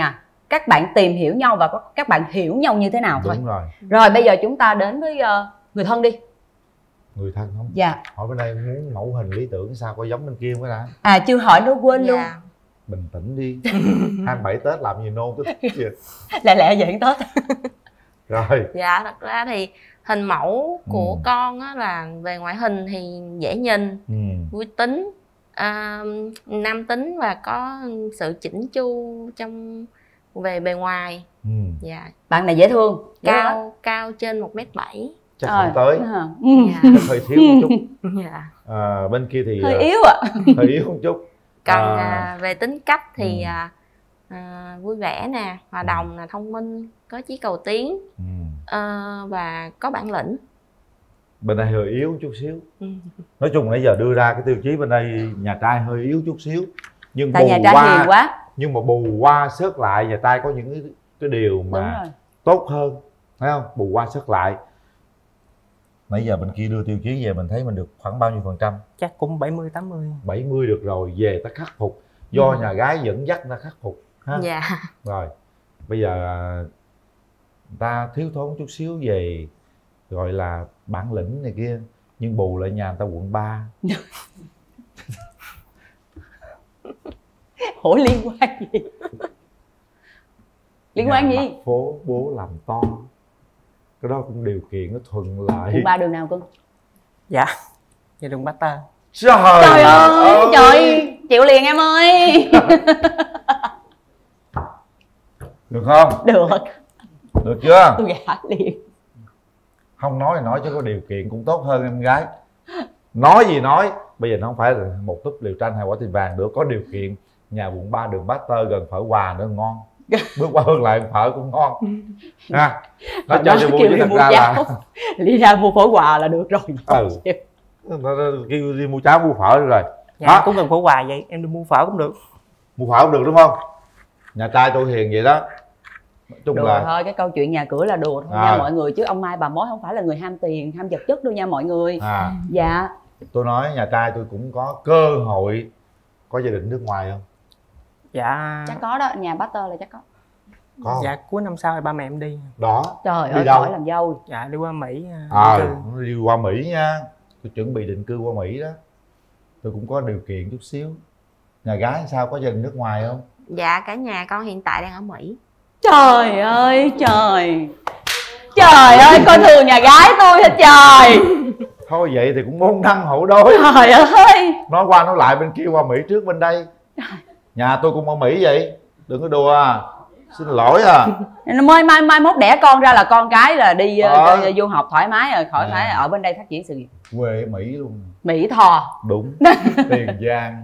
các bạn tìm hiểu nhau và các bạn hiểu nhau như thế nào thôi. Đúng rồi. Rồi bây giờ chúng ta đến với uh, người thân đi. Người thân không? Dạ. Hỏi bên đây muốn mẫu hình lý tưởng sao coi giống bên kia mới đã. À chưa hỏi nó quên dạ. luôn. Bình tĩnh đi. hai mươi bảy Tết làm gì nôn cái thích gì. Lẹ lẹ vậy Tết. Rồi. Dạ thật ra thì hình mẫu của ừ. con á là về ngoại hình thì dễ nhìn, ừ. vui tính, à, nam tính và có sự chỉnh chu trong về bề ngoài. Ừ. Dạ. Bạn này dễ thương, cao cao trên một mét bảy. Chắc không tới. À. Dạ. Chắc hơi thiếu một chút. Dạ. À, bên kia thì hơi yếu ạ. À. Hơi yếu một chút. Còn à, về tính cách thì ừ. à, vui vẻ nè, hòa đồng nè, thông minh, có chí cầu tiến, ừ. à, và có bản lĩnh. Bên đây hơi yếu chút xíu. Ừ. Nói chung nãy giờ đưa ra cái tiêu chí bên đây nhà trai hơi yếu chút xíu. Nhưng tại bù nhà trai qua, hiền quá. Nhưng mà bù qua sớt lại nhà trai có những cái, cái điều mà tốt hơn, thấy không? Bù qua sớt lại. Nãy giờ bên kia đưa tiêu chí về mình thấy mình được khoảng bao nhiêu phần trăm? Chắc cũng bảy mươi tám mươi. bảy mươi được rồi, về ta khắc phục. Do ừ. nhà gái dẫn dắt ta khắc phục ha. Dạ. Rồi. Bây giờ ta thiếu thốn chút xíu về gọi là bản lĩnh này kia, nhưng bù lại nhà người ta quận ba. Hỏi liên quan gì? Liên nhà quan gì? Mặt phố bố làm to. Cái đó cũng điều kiện nó thuận lợi. Quận ba đường nào cưng? Dạ, dạ đường Bát Tơ. Trời, trời ơi, ơi, trời, chịu liền em ơi. Được không? Được. Được chưa? Tôi gả liền. Không nói thì nói chứ có điều kiện cũng tốt hơn em gái. Nói gì nói, bây giờ nó không phải là một túp liều tranh hay quả tình vàng nữa, có điều kiện. Nhà quận ba đường Bát Tơ gần phở Hòa nữa ngon. Bước qua hướng lại phở cũng ngon ha. Nó cho cho vui chứ thật ra là đi ra mua phở Hòa là được rồi. Ừ. Nó kêu đi mua cháo mua phở rồi. Dạ đó. Cũng gần phở Hòa vậy, em đi mua phở cũng được. Mua phở cũng được đúng không? Nhà trai tôi hiền vậy đó. Nói chung đùa là thôi, cái câu chuyện nhà cửa là đùa thôi à. nha mọi người, chứ ông Mai bà Mối không phải là người ham tiền, ham vật chất đâu nha mọi người. À. Dạ. Tôi nói nhà trai tôi cũng có cơ hội có gia đình nước ngoài không? Dạ chắc có đó, nhà Bát Tơ là chắc có. Có. Dạ cuối năm sau thì ba mẹ em đi. Đó. Trời đi ơi, đâu? hỏi làm dâu. Dạ đi qua Mỹ. À, đi qua Mỹ nha. Tôi chuẩn bị định cư qua Mỹ đó. Tôi cũng có điều kiện chút xíu. Nhà gái sao, có gia đình nước ngoài không? Dạ cả nhà con hiện tại đang ở Mỹ. Trời ơi trời. Trời ơi coi thường nhà gái tôi hả trời. Thôi vậy thì cũng môn đăng hộ đối. Trời ơi. Nói qua nói lại bên kia qua Mỹ trước bên đây. Nhà tôi cũng ở Mỹ vậy. Đừng có đùa à. Xin lỗi à. Mai mai mai mốt đẻ con ra là con cái là đi ờ. uh, du học thoải mái rồi, khỏi à. phải ở bên đây phát triển sự nghiệp. Quê ở Mỹ luôn. Mỹ Tho. Đúng. Tiền Giang.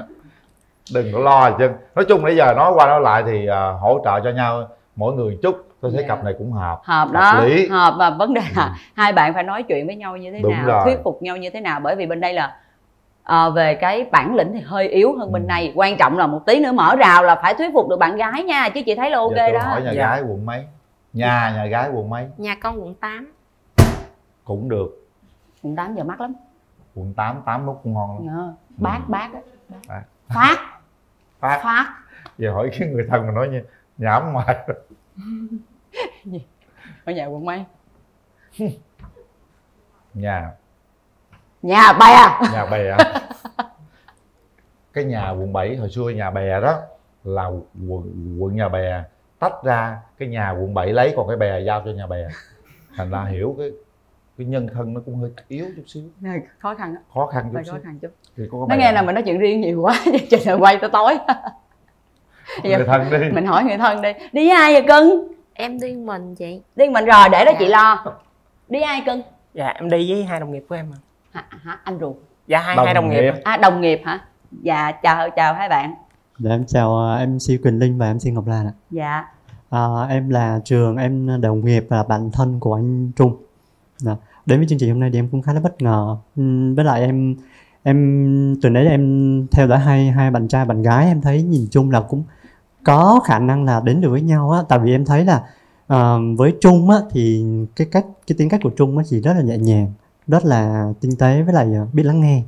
Đừng có lo chứ. Nói chung nãy giờ nói qua nói lại thì uh, hỗ trợ cho nhau mỗi người chút. Tôi thấy yeah. cặp này cũng hợp. Hợp đó, hợp, lý. hợp mà vấn đề là ừ. hai bạn phải nói chuyện với nhau như thế Đúng nào, rồi. thuyết phục nhau như thế nào, bởi vì bên đây là à, về cái bản lĩnh thì hơi yếu hơn ừ. bên này. Quan trọng là một tí nữa mở rào là phải thuyết phục được bạn gái nha, chứ chị thấy là ok Giờ tôi đó. hỏi nhà dạ. gái quận mấy? Nhà nhà gái quận mấy? Nhà con quận tám. Cũng được. Quận tám giờ mắc lắm. Quận tám, tám nút cũng ngon lắm. Dạ. Bát ừ. bát á. Bát. Phát. Phát. Phát. Giờ hỏi cái người thân mà nói như nhảm ngoài. Gì? Ở nhà quận mấy? Nhà Nhà bè. Nhà bè. Cái nhà quận bảy hồi xưa nhà bè đó là quận, quận nhà bè tách ra, cái nhà quận bảy lấy, còn cái bè giao cho nhà bè. Thành ra hiểu cái cái nhân thân nó cũng hơi yếu chút xíu. Khó khăn đó. Khó khăn chút Hơi xíu. Khó khăn chút. Thì có nó nghe là mình nói chuyện riêng nhiều quá, trời ơi quay tới tối. Người thân đi. Mình hỏi người thân đi. Đi với ai vậy cưng? Em đi mình chị. Đi mình rồi, để đó dạ. chị lo. Đi ai cưng? Dạ em đi với hai đồng nghiệp của em. Hả, hả anh ruột? Dạ hai đồng hai đồng nghiệp. nghiệp. À đồng nghiệp hả? Dạ chào chào hai bạn. Dạ em chào em xê Quỳnh Linh và em xê Ngọc Lan ạ. Dạ. À, em là Trường, em đồng nghiệp và bạn thân của anh Trung. Dạ. Đến với chương trình hôm nay thì em cũng khá là bất ngờ. Uhm, với lại em em từ nãy em theo dõi hai hai bạn trai bạn gái, em thấy nhìn chung là cũng có khả năng là đến được với nhau á. Tại vì em thấy là uh, với Trung á thì cái cách cái tính cách của Trung á thì rất là nhẹ nhàng, rất là tinh tế, với lại uh, biết lắng nghe.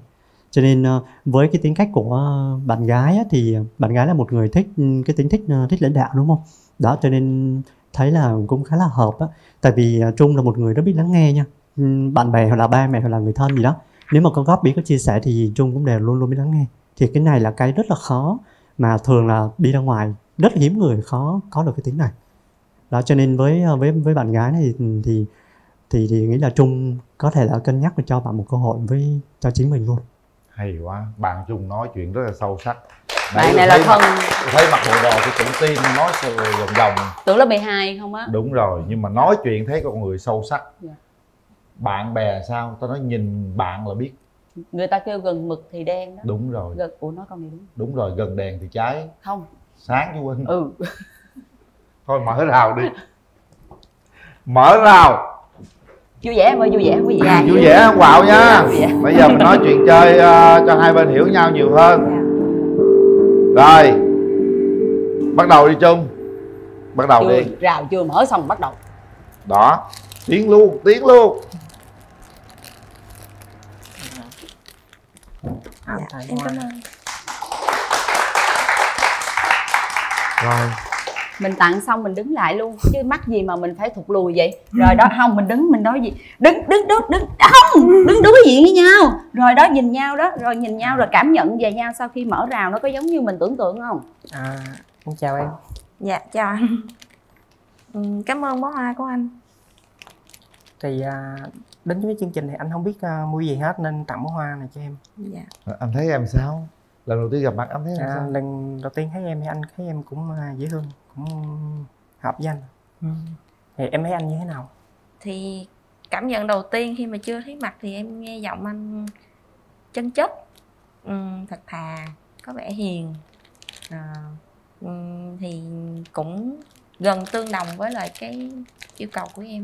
Cho nên uh, với cái tính cách của bạn gái á, thì bạn gái là một người thích cái tính thích uh, thích lãnh đạo đúng không? Đó, cho nên thấy là cũng khá là hợp á. Tại vì uh, Trung là một người rất biết lắng nghe nha. Um, bạn bè hoặc là ba mẹ hoặc là người thân gì đó, nếu mà có góp ý có chia sẻ thì Trung cũng đều luôn luôn biết lắng nghe. Thì cái này là cái rất là khó, mà thường là đi ra ngoài rất là hiếm người khó có được cái tính này. Đó, cho nên với với với bạn gái này thì thì thì, thì nghĩ là Trung có thể là cân nhắc và cho bạn một cơ hội với cho chính mình luôn. Hay quá, bạn Trung nói chuyện rất là sâu sắc. Bạn này là thân. Thấy mặc bộ đồ tôi cũng tin nói vòng vòng. Tưởng lớp mười hai không á. Đúng rồi, nhưng mà nói chuyện thấy con người sâu sắc. Dạ. Bạn bè sao? Tao nói nhìn bạn là biết. Người ta kêu gần mực thì đen đó. Đúng rồi. Gần, ủa nói câu này đúng. Đúng rồi, gần đèn thì cháy. Không. Sáng chú Huynh. Ừ. Thôi mở rào đi. Mở rào. Vui vẻ em ơi, vui vẻ quý vị. À, vui vẻ quạo nha. Bây giờ mình nói chuyện chơi uh, cho hai bên hiểu nhau nhiều hơn. Rồi. Bắt đầu đi Trung. Bắt đầu chưa, đi. Rào chưa mở xong bắt đầu. Đó. Tiến luôn, tiến luôn. À, dạ, em cảm ơn. Rồi. Mình tặng xong mình đứng lại luôn, chứ mắc gì mà mình phải thụt lùi vậy. Rồi đó, không mình đứng mình nói gì đứng đứng đứng đứng không đứng đối diện với nhau, rồi đó nhìn nhau đó, rồi nhìn nhau rồi cảm nhận về nhau sau khi mở rào nó có giống như mình tưởng tượng không? À, em chào em. Dạ chào anh. Ừ, cảm ơn bó hoa của anh. Thì à, đến với chương trình thì anh không biết uh, mua gì hết nên tặng bó hoa này cho em. Dạ. Anh thấy em sao? Lần đầu tiên gặp mặt anh thấy em À, sao? lần đầu tiên thấy em thì anh thấy em cũng uh, dễ thương, cũng hợp với anh. Ừ. Thì em thấy anh như thế nào? Thì cảm nhận đầu tiên khi mà chưa thấy mặt thì em nghe giọng anh chân chất, ừ, thật thà, có vẻ hiền, à, ừ, thì cũng gần tương đồng với lại cái yêu cầu của em.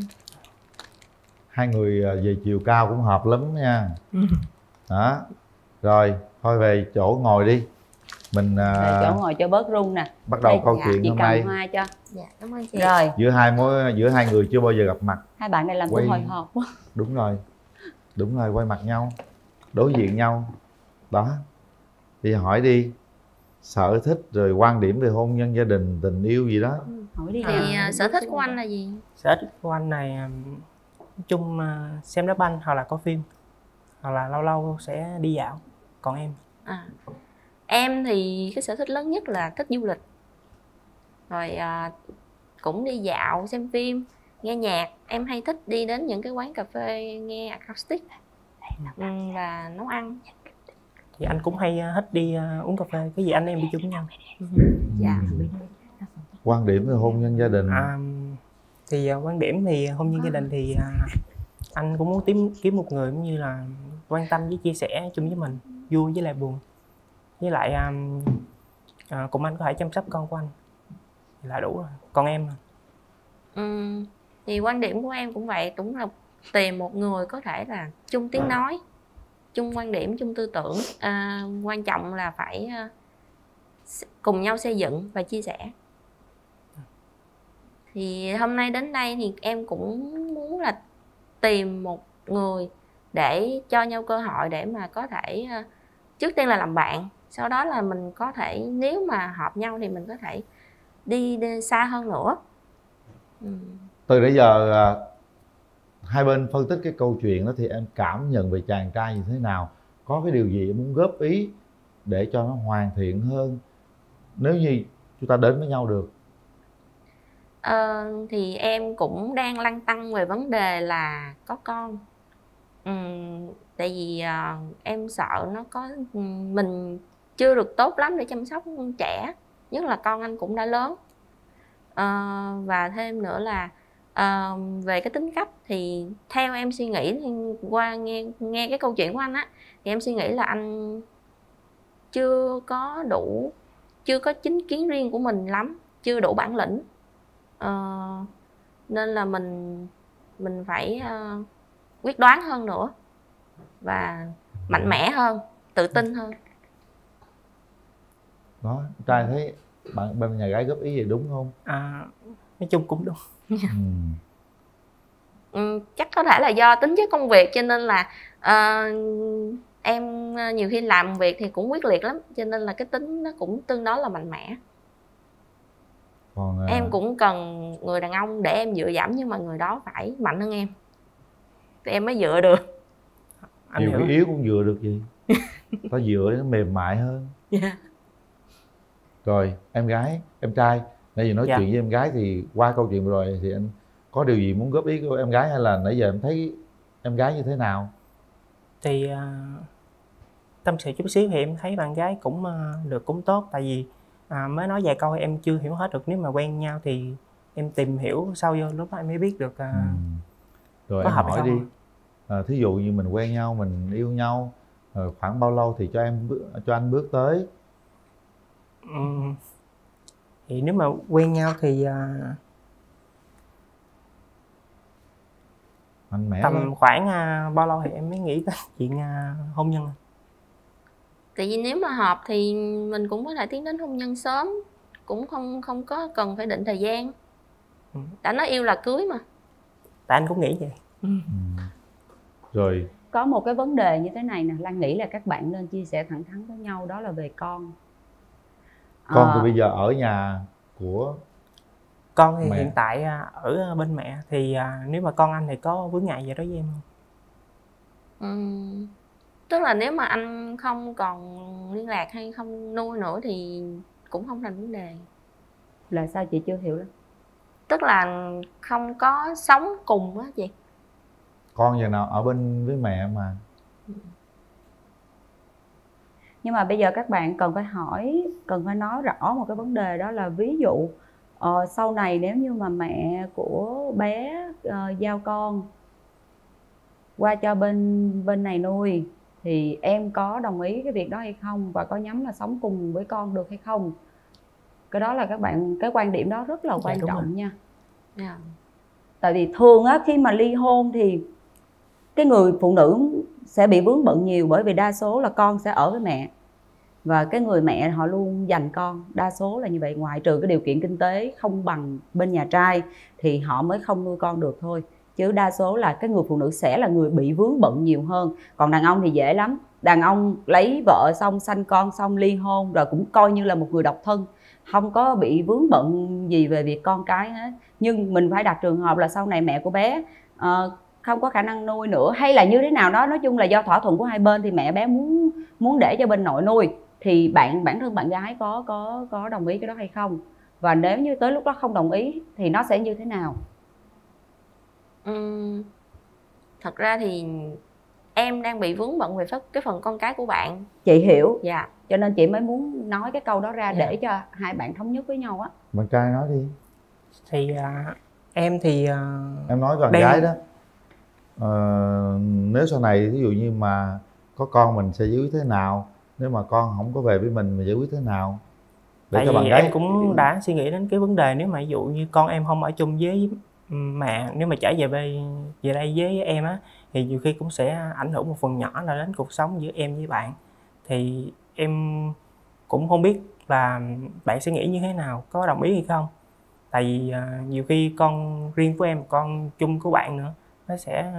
Hai người về chiều cao cũng hợp lắm nha. Đó. Rồi, thôi về chỗ ngồi đi. Mình về chỗ ngồi cho bớt run nè. Bắt đầu đây, câu dạ, chuyện chị hôm cầm nay. hoa cho. Dạ, cảm ơn chị. Rồi. Giữa hai mối giữa hai người chưa bao giờ gặp mặt. Hai bạn này làm Quay... tôi hồi hộp quá. Đúng rồi. Đúng rồi, quay mặt nhau, đối diện nhau. Đó. Thì hỏi đi. Sở thích rồi quan điểm về hôn nhân, gia đình, tình yêu gì đó. Hỏi đi. Thì à, sở thích của anh là gì? Sở thích của anh này nói chung xem đá banh hoặc là có phim, hoặc là lâu lâu sẽ đi dạo. Còn em? À, em thì cái sở thích lớn nhất là thích du lịch. Rồi à, cũng đi dạo, xem phim, nghe nhạc. Em hay thích đi đến những cái quán cà phê nghe acoustic, ừ, và nấu ăn. Thì anh cũng hay thích đi uh, uống cà phê, cái gì anh em đi chung với nhau. Dạ. Quan điểm về hôn nhân gia đình. À, thì uh, quan điểm thì hôn nhân gia đình thì uh, anh cũng muốn tìm kiếm một người cũng như là quan tâm với chia sẻ chung với mình, vui với lại buồn. Với lại um, uh, cùng anh có thể chăm sóc con của anh là đủ rồi. Còn em? Ừ, thì quan điểm của em cũng vậy, cũng là tìm một người có thể là chung tiếng nói, chung quan điểm, chung tư tưởng. À, quan trọng là phải uh, cùng nhau xây dựng và chia sẻ. Thì hôm nay đến đây thì em cũng muốn là tìm một người để cho nhau cơ hội để mà có thể uh, trước tiên là làm bạn, sau đó là mình có thể nếu mà hợp nhau thì mình có thể đi, đi xa hơn nữa. Ừ. Từ nãy giờ hai bên phân tích cái câu chuyện đó thì em cảm nhận về chàng trai như thế nào? Có cái điều gì em muốn góp ý để cho nó hoàn thiện hơn nếu như chúng ta đến với nhau được? Ờ, thì em cũng đang lăn tăn về vấn đề là có con. Ừ, tại vì uh, em sợ nó có mình chưa được tốt lắm để chăm sóc trẻ, nhất là con anh cũng đã lớn. Uh, và thêm nữa là uh, về cái tính cách thì theo em suy nghĩ qua nghe nghe cái câu chuyện của anh á, thì em suy nghĩ là anh chưa có đủ, chưa có chính kiến riêng của mình lắm, chưa đủ bản lĩnh. Uh, nên là mình mình phải uh, quyết đoán hơn nữa và mạnh mẽ hơn, tự tin hơn. Đó, trai thấy bạn bên nhà gái góp ý gì đúng không? À, nói chung cũng đúng. Ừ. Ừ, chắc có thể là do tính chất công việc cho nên là uh, em nhiều khi làm việc thì cũng quyết liệt lắm, cho nên là cái tính nó cũng tương đối là mạnh mẽ. Còn, uh... em cũng cần người đàn ông để em dựa dẫm, nhưng mà người đó phải mạnh hơn em thì em mới dựa được. Anh nhiều cái yếu cũng dựa được gì. Có dựa nó mềm mại hơn. Yeah. Rồi em gái, em trai, nãy giờ nói yeah. chuyện với em gái thì qua câu chuyện vừa rồi thì anh có điều gì muốn góp ý của em gái, hay là nãy giờ em thấy em gái như thế nào? Thì uh, tâm sự chút xíu thì em thấy bạn gái cũng uh, được cũng tốt. Tại vì uh, mới nói vài câu em chưa hiểu hết được. Nếu mà quen nhau thì em tìm hiểu sâu vô, lúc đó em mới biết được uh, ừ. Rồi có em hợp hỏi đi à, thí dụ như mình quen nhau, mình yêu nhau rồi khoảng bao lâu thì cho em cho anh bước tới? Ừ. Thì nếu mà quen nhau thì uh, mạnh mẽ tầm lắm. khoảng uh, bao lâu thì em mới nghĩ tới chuyện uh, hôn nhân? Tại vì nếu mà hợp thì mình cũng có thể tiến đến hôn nhân sớm, cũng không không có cần phải định thời gian. Ừ. Đã nói yêu là cưới mà. Tại anh cũng nghĩ vậy. Ừ. Rồi có một cái vấn đề như thế này nè, Lan nghĩ là các bạn nên chia sẻ thẳng thắn với nhau, đó là về con. Con à, thì bây giờ ở nhà của con thì mẹ. Hiện tại ở bên mẹ. Thì nếu mà con anh thì có vướng ngại gì đó với em không? Ừ. Tức là nếu mà anh không còn liên lạc hay không nuôi nữa thì cũng không thành vấn đề. Là sao chị chưa hiểu lắm? Tức là không có sống cùng á chị. Con giờ nào ở bên với mẹ mà. Nhưng mà bây giờ các bạn cần phải hỏi, cần phải nói rõ một cái vấn đề, đó là ví dụ uh, sau này nếu như mà mẹ của bé uh, giao con qua cho bên bên này nuôi thì em có đồng ý cái việc đó hay không, và có nhắm là sống cùng với con được hay không. Cái đó là các bạn, cái quan điểm đó rất là quan dạ, trọng rồi. nha. Yeah. Tại vì thường á, khi mà ly hôn thì cái người phụ nữ sẽ bị vướng bận nhiều, bởi vì đa số là con sẽ ở với mẹ và cái người mẹ họ luôn dành con, đa số là như vậy, ngoại trừ cái điều kiện kinh tế không bằng bên nhà trai thì họ mới không nuôi con được thôi, chứ đa số là cái người phụ nữ sẽ là người bị vướng bận nhiều hơn. Còn đàn ông thì dễ lắm, đàn ông lấy vợ xong sanh con xong ly hôn rồi cũng coi như là một người độc thân, không có bị vướng bận gì về việc con cái hết. Nhưng mình phải đặt trường hợp là sau này mẹ của bé uh, không có khả năng nuôi nữa, hay là như thế nào đó, nói chung là do thỏa thuận của hai bên thì mẹ bé muốn muốn để cho bên nội nuôi, thì bạn bản thân bạn gái có có có đồng ý cái đó hay không, và nếu như tới lúc đó không đồng ý thì nó sẽ như thế nào? Uhm, thật ra thì em đang bị vướng bận về cái phần con cái của bạn. Chị hiểu. Dạ. Cho nên chị mới muốn nói cái câu đó ra, dạ, để cho hai bạn thống nhất với nhau á. Bạn trai nói đi. Thì uh, em thì uh, em nói bạn đang... gái đó, uh, nếu sau này ví dụ như mà có con mình sẽ giải quyết thế nào, nếu mà con không có về với mình mình giải quyết thế nào, để tại cho vì bạn gái... em cũng đã suy nghĩ đến cái vấn đề nếu mà ví dụ như con em không ở chung với mẹ, nếu mà trở về về về đây với em á thì nhiều khi cũng sẽ ảnh hưởng một phần nhỏ là đến cuộc sống giữa em với bạn. Thì em cũng không biết là bạn sẽ nghĩ như thế nào, có đồng ý hay không. Tại vì uh, nhiều khi con riêng của em, con chung của bạn nữa, nó sẽ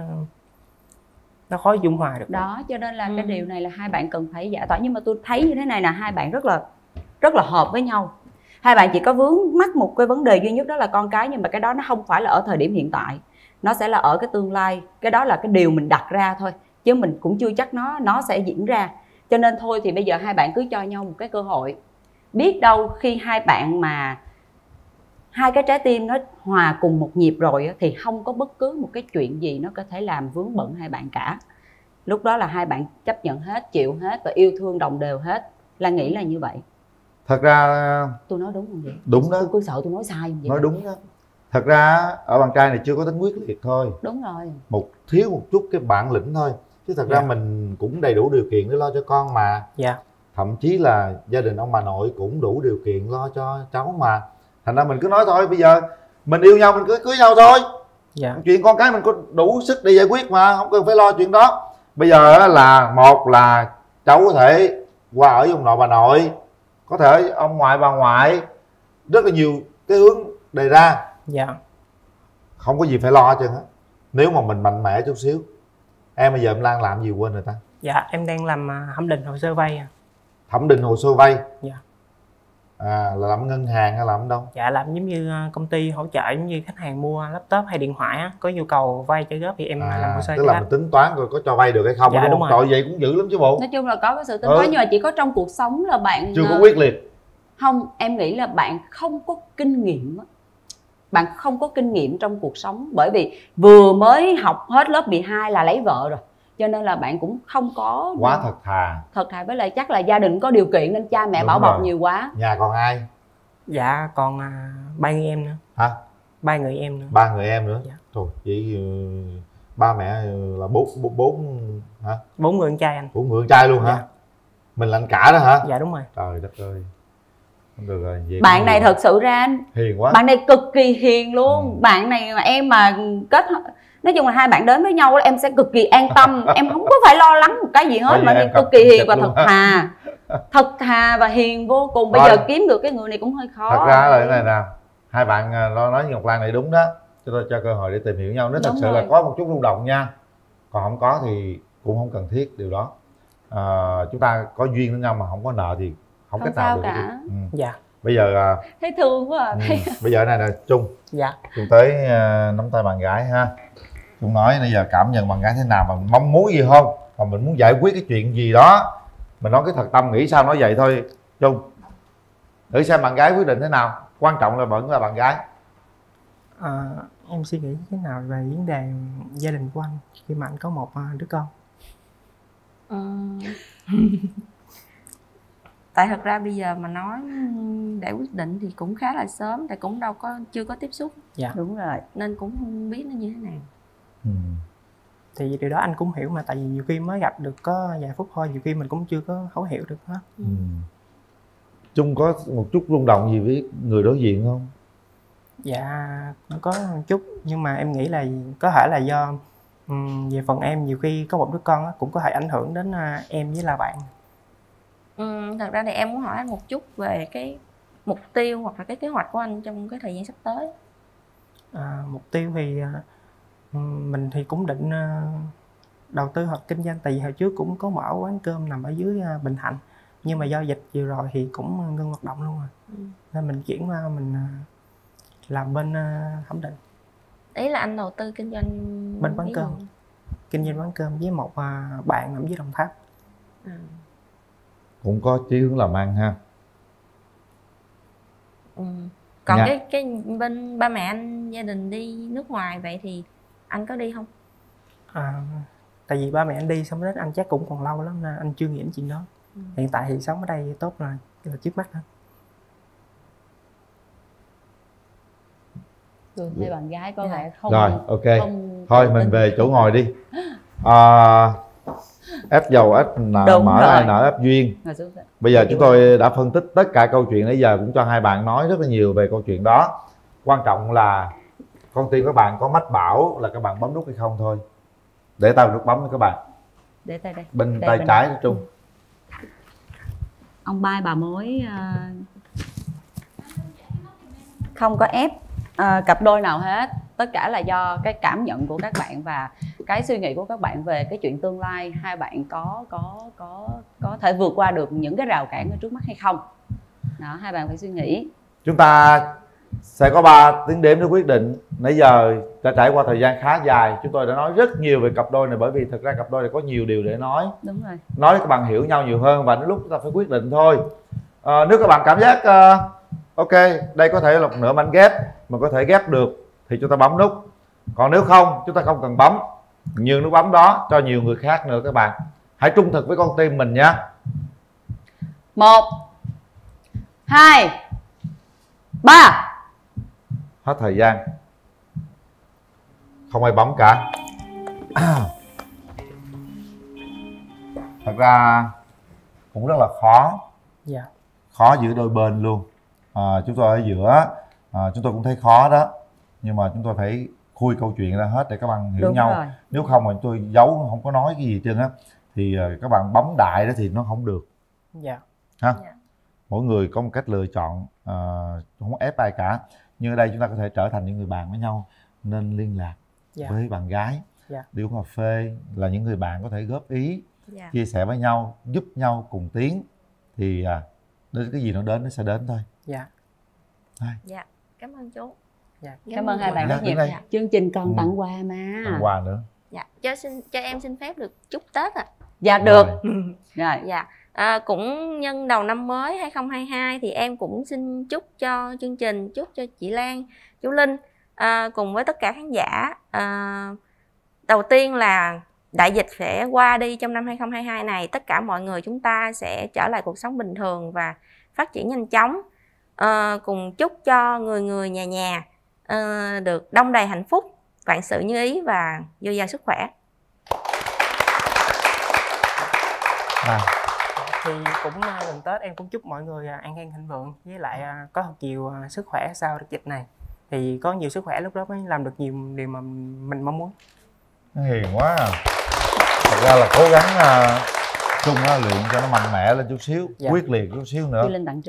nó khó dung hòa được. Đó, cho nên là ừ. cái điều này là hai bạn cần phải giải tỏa. Nhưng mà tôi thấy như thế này là hai bạn rất là rất là hợp với nhau. Hai bạn chỉ có vướng mắc một cái vấn đề duy nhất, đó là con cái, nhưng mà cái đó nó không phải là ở thời điểm hiện tại, nó sẽ là ở cái tương lai. Cái đó là cái điều mình đặt ra thôi, chứ mình cũng chưa chắc nó nó sẽ diễn ra. Cho nên thôi thì bây giờ hai bạn cứ cho nhau một cái cơ hội. Biết đâu khi hai bạn mà hai cái trái tim nó hòa cùng một nhịp rồi thì không có bất cứ một cái chuyện gì nó có thể làm vướng bận hai bạn cả. Lúc đó là hai bạn chấp nhận hết, chịu hết và yêu thương đồng đều hết. Lan nghĩ là như vậy. Thật ra tôi nói đúng không vậy? Đúng đó. Tôi cứ sợ tôi nói sai không vậy? Nói đúng đó. Thật ra ở bạn trai này chưa có tính quyết liệt thôi. Đúng rồi. Một thiếu một chút cái bản lĩnh thôi. Chứ thật dạ. ra mình cũng đầy đủ điều kiện để lo cho con mà. Dạ. Thậm chí là gia đình ông bà nội cũng đủ điều kiện lo cho cháu mà. Thành ra mình cứ nói thôi, bây giờ mình yêu nhau mình cứ cưới nhau thôi. Dạ. Chuyện con cái mình có đủ sức để giải quyết mà, không cần phải lo chuyện đó. Bây giờ là một là cháu có thể qua ở với ông nội bà nội, có thể ông ngoại bà ngoại, rất là nhiều cái hướng đề ra. Dạ. Không có gì phải lo hết trơn á. Nếu mà mình mạnh mẽ chút xíu. Em bây giờ em Lan làm gì quên rồi ta? Dạ em đang làm à, thẩm định hồ sơ vay à. Thẩm định hồ sơ vay? Dạ. À là làm ngân hàng hay làm ở đâu? Dạ làm giống như à, công ty hỗ trợ, giống như khách hàng mua laptop hay điện thoại á, có nhu cầu vay trả góp thì em À, làm hồ sơ tức cho là khách. mình tính toán rồi có cho vay được hay không? Dạ, đúng đúng không? rồi. Trời, vậy cũng dữ lắm chứ bộ. Nói chung là có cái sự tính Ừ. toán, nhưng mà chỉ có trong cuộc sống là bạn Chưa có ờ, quyết liệt. Không, em nghĩ là bạn không có kinh nghiệm á. Bạn không có kinh nghiệm trong cuộc sống, bởi vì vừa mới học hết lớp mười hai là lấy vợ rồi, cho nên là bạn cũng không có Quá thật thà. thật thà, với lại chắc là gia đình có điều kiện nên cha mẹ Đúng bảo bọc rồi. nhiều quá. Nhà còn ai? Dạ còn à, ba người em nữa. Hả? Ba người em nữa. Ba người em nữa? Dạ. Trời, vậy ừ, ba mẹ ừ, là bốn bốn bốn hả? Bốn người con trai anh. Bốn người con trai luôn hả? Dạ. Mình là anh cả đó hả? Dạ đúng rồi. Trời đất ơi. Không được rồi. Vậy Bạn cũng này được. thật sự ra Hiền quá. bạn này cực kỳ hiền luôn. Ừ. Bạn này mà em mà kết, nói chung là hai bạn đến với nhau em sẽ cực kỳ an tâm. Em không có phải lo lắng một cái gì hết. Bây giờ Bạn em này cực cặp kỳ hiền chịch và luôn thật á. thà. Thật thà và hiền vô cùng. Bây Thôi. giờ kiếm được cái người này cũng hơi khó. Thật ra là thế này nè, hai bạn à, nói nói với Ngọc Lan này đúng đó, cho tôi cho cơ hội để tìm hiểu nhau. Nếu thật Đúng sự rồi. là có một chút rung động nha, còn không có thì cũng không cần thiết điều đó. À, chúng ta có duyên với nhau mà không có nợ thì không, Không cách nào sao được cả. hết. Ừ. Dạ. Bây giờ à, Thấy thương quá à. ừ, Thấy... bây giờ này nè Trung. Dạ. Trung tới à, nắm tay bạn gái ha. Trung nói bây giờ cảm nhận bạn gái thế nào, mà mong muốn gì không, còn mình muốn giải quyết cái chuyện gì đó, mình nói cái thật tâm, nghĩ sao nói vậy thôi. Trung thử xem bạn gái quyết định thế nào, quan trọng là vẫn là bạn gái. À, em suy nghĩ thế nào về vấn đề gia đình của anh khi mà anh có một à, đứa con? Ờ. Tại thật ra bây giờ mà nói để quyết định thì cũng khá là sớm, tại cũng đâu có chưa có tiếp xúc. Dạ. Đúng rồi. Nên cũng không biết nó như thế nào. Ừ. Thì điều đó anh cũng hiểu mà, tại vì nhiều khi mới gặp được có vài phút thôi, nhiều khi mình cũng chưa có thấu hiểu được hết. Ừ. Trung có một chút rung động gì với người đối diện không? Dạ cũng có một chút, nhưng mà em nghĩ là có thể là do um, về phần em nhiều khi có một đứa con á, cũng có thể ảnh hưởng đến uh, em với là bạn. Ừ, thật ra thì em muốn hỏi anh một chút về cái mục tiêu hoặc là cái kế hoạch của anh trong cái thời gian sắp tới. À, mục tiêu thì uh, mình thì cũng định uh, đầu tư hoặc kinh doanh, tại vì hồi trước cũng có mở quán cơm nằm ở dưới uh, Bình Thạnh, nhưng mà do dịch vừa rồi thì cũng ngưng hoạt động luôn rồi. Ừ. Nên mình chuyển qua mình uh, làm bên uh, thẩm định. Ý là anh đầu tư kinh doanh Bên quán cái cơm. gì? Kinh doanh quán cơm với một uh, bạn nằm dưới Đồng Tháp. À. Cũng có chí hướng làm ăn ha. Ừ. Còn Dạ. cái cái bên ba mẹ anh gia đình đi nước ngoài vậy thì anh có đi không? À, tại vì ba mẹ anh đi xong đến anh chắc cũng còn lâu lắm nên anh chưa nghĩ đến chuyện đó. Ừ. Hiện tại thì sống ở đây tốt rồi, là trước mắt thôi. Tôi thấy bạn gái có vẻ không. Rồi ok, không thôi tự mình tin. về chỗ ngồi đi. À, ép dầu ép nợ, Đúng mở rồi. ai nợ ép duyên. Ngồi xuống. Bây giờ chúng tôi đã phân tích tất cả câu chuyện nãy giờ, cũng cho hai bạn nói rất là nhiều về câu chuyện đó. Quan trọng là con tim các bạn có mách bảo là các bạn bấm nút hay không thôi. Để tao nút bấm với các bạn. Để tay đây. Bên Đây, tay bên trái đây. của Trung. Ông Bai bà mối uh, không có ép uh, cặp đôi nào hết. Tất cả là do cái cảm nhận của các bạn và cái suy nghĩ của các bạn về cái chuyện tương lai. Hai bạn có có có có thể vượt qua được những cái rào cản ở trước mắt hay không. Đó, hai bạn phải suy nghĩ. Chúng ta sẽ có ba tiếng đếm để quyết định. Nãy giờ đã trải qua thời gian khá dài, chúng tôi đã nói rất nhiều về cặp đôi này, bởi vì thực ra cặp đôi này có nhiều điều để nói. Đúng rồi. Nói để các bạn hiểu nhau nhiều hơn, và đến lúc chúng ta phải quyết định thôi. À, nếu các bạn cảm giác uh, ok, đây có thể là một nửa mảnh ghép mà có thể ghép được thì chúng ta bấm nút. Còn nếu không, chúng ta không cần bấm. Nhường nút bấm đó cho nhiều người khác nữa các bạn. Hãy trung thực với con tim mình nhé. Một, hai, ba. Hết thời gian. Không ai bấm cả. Thật ra cũng rất là khó. Dạ. Khó giữa đôi bên luôn. À, chúng tôi ở giữa, à, chúng tôi cũng thấy khó đó. Nhưng mà chúng tôi phải khui câu chuyện ra hết để các bạn hiểu Đúng nhau. rồi. Nếu không mà chúng tôi giấu, không có nói cái gì hết trơn á, thì các bạn bấm đại đó thì nó không được. Dạ. Ha? Dạ. Mỗi người có một cách lựa chọn, à, không ép ai cả. Nhưng ở đây chúng ta có thể trở thành những người bạn với nhau. Nên liên lạc. Dạ. Với bạn gái. Dạ. Đi uống cà phê là những người bạn có thể góp ý. Dạ. chia sẻ với nhau, giúp nhau cùng tiến thì à, đến cái gì nó đến nó sẽ đến thôi. Dạ. Thôi. Dạ, cảm ơn chú. Dạ. Cảm ơn hai bạn rất nhiều. Dạ. Chương trình còn Ừ. tặng quà mà. Tặng quà nữa. Dạ, cho xin cho em xin phép được chúc Tết ạ. À. Dạ được. Rồi. Dạ. À, cũng nhân đầu năm mới hai không hai hai thì em cũng xin chúc cho chương trình, chúc cho chị Lan, chú Linh à, cùng với tất cả khán giả. À, đầu tiên là đại dịch sẽ qua đi trong năm hai không hai hai này, tất cả mọi người chúng ta sẽ trở lại cuộc sống bình thường và phát triển nhanh chóng. À, cùng chúc cho người người nhà nhà à, được đông đầy hạnh phúc, vạn sự như ý và dồi dào sức khỏe. À. Thì cũng gần Tết em cũng chúc mọi người an khang thịnh vượng, với lại có thật nhiều sức khỏe sau đợt dịch này. Thì có nhiều sức khỏe lúc đó mới làm được nhiều điều mà mình mong muốn. Hiền quá à. Thật ra là cố gắng uh, chung uh, luyện cho nó mạnh mẽ lên chút xíu, Dạ. quyết liệt chút xíu nữa.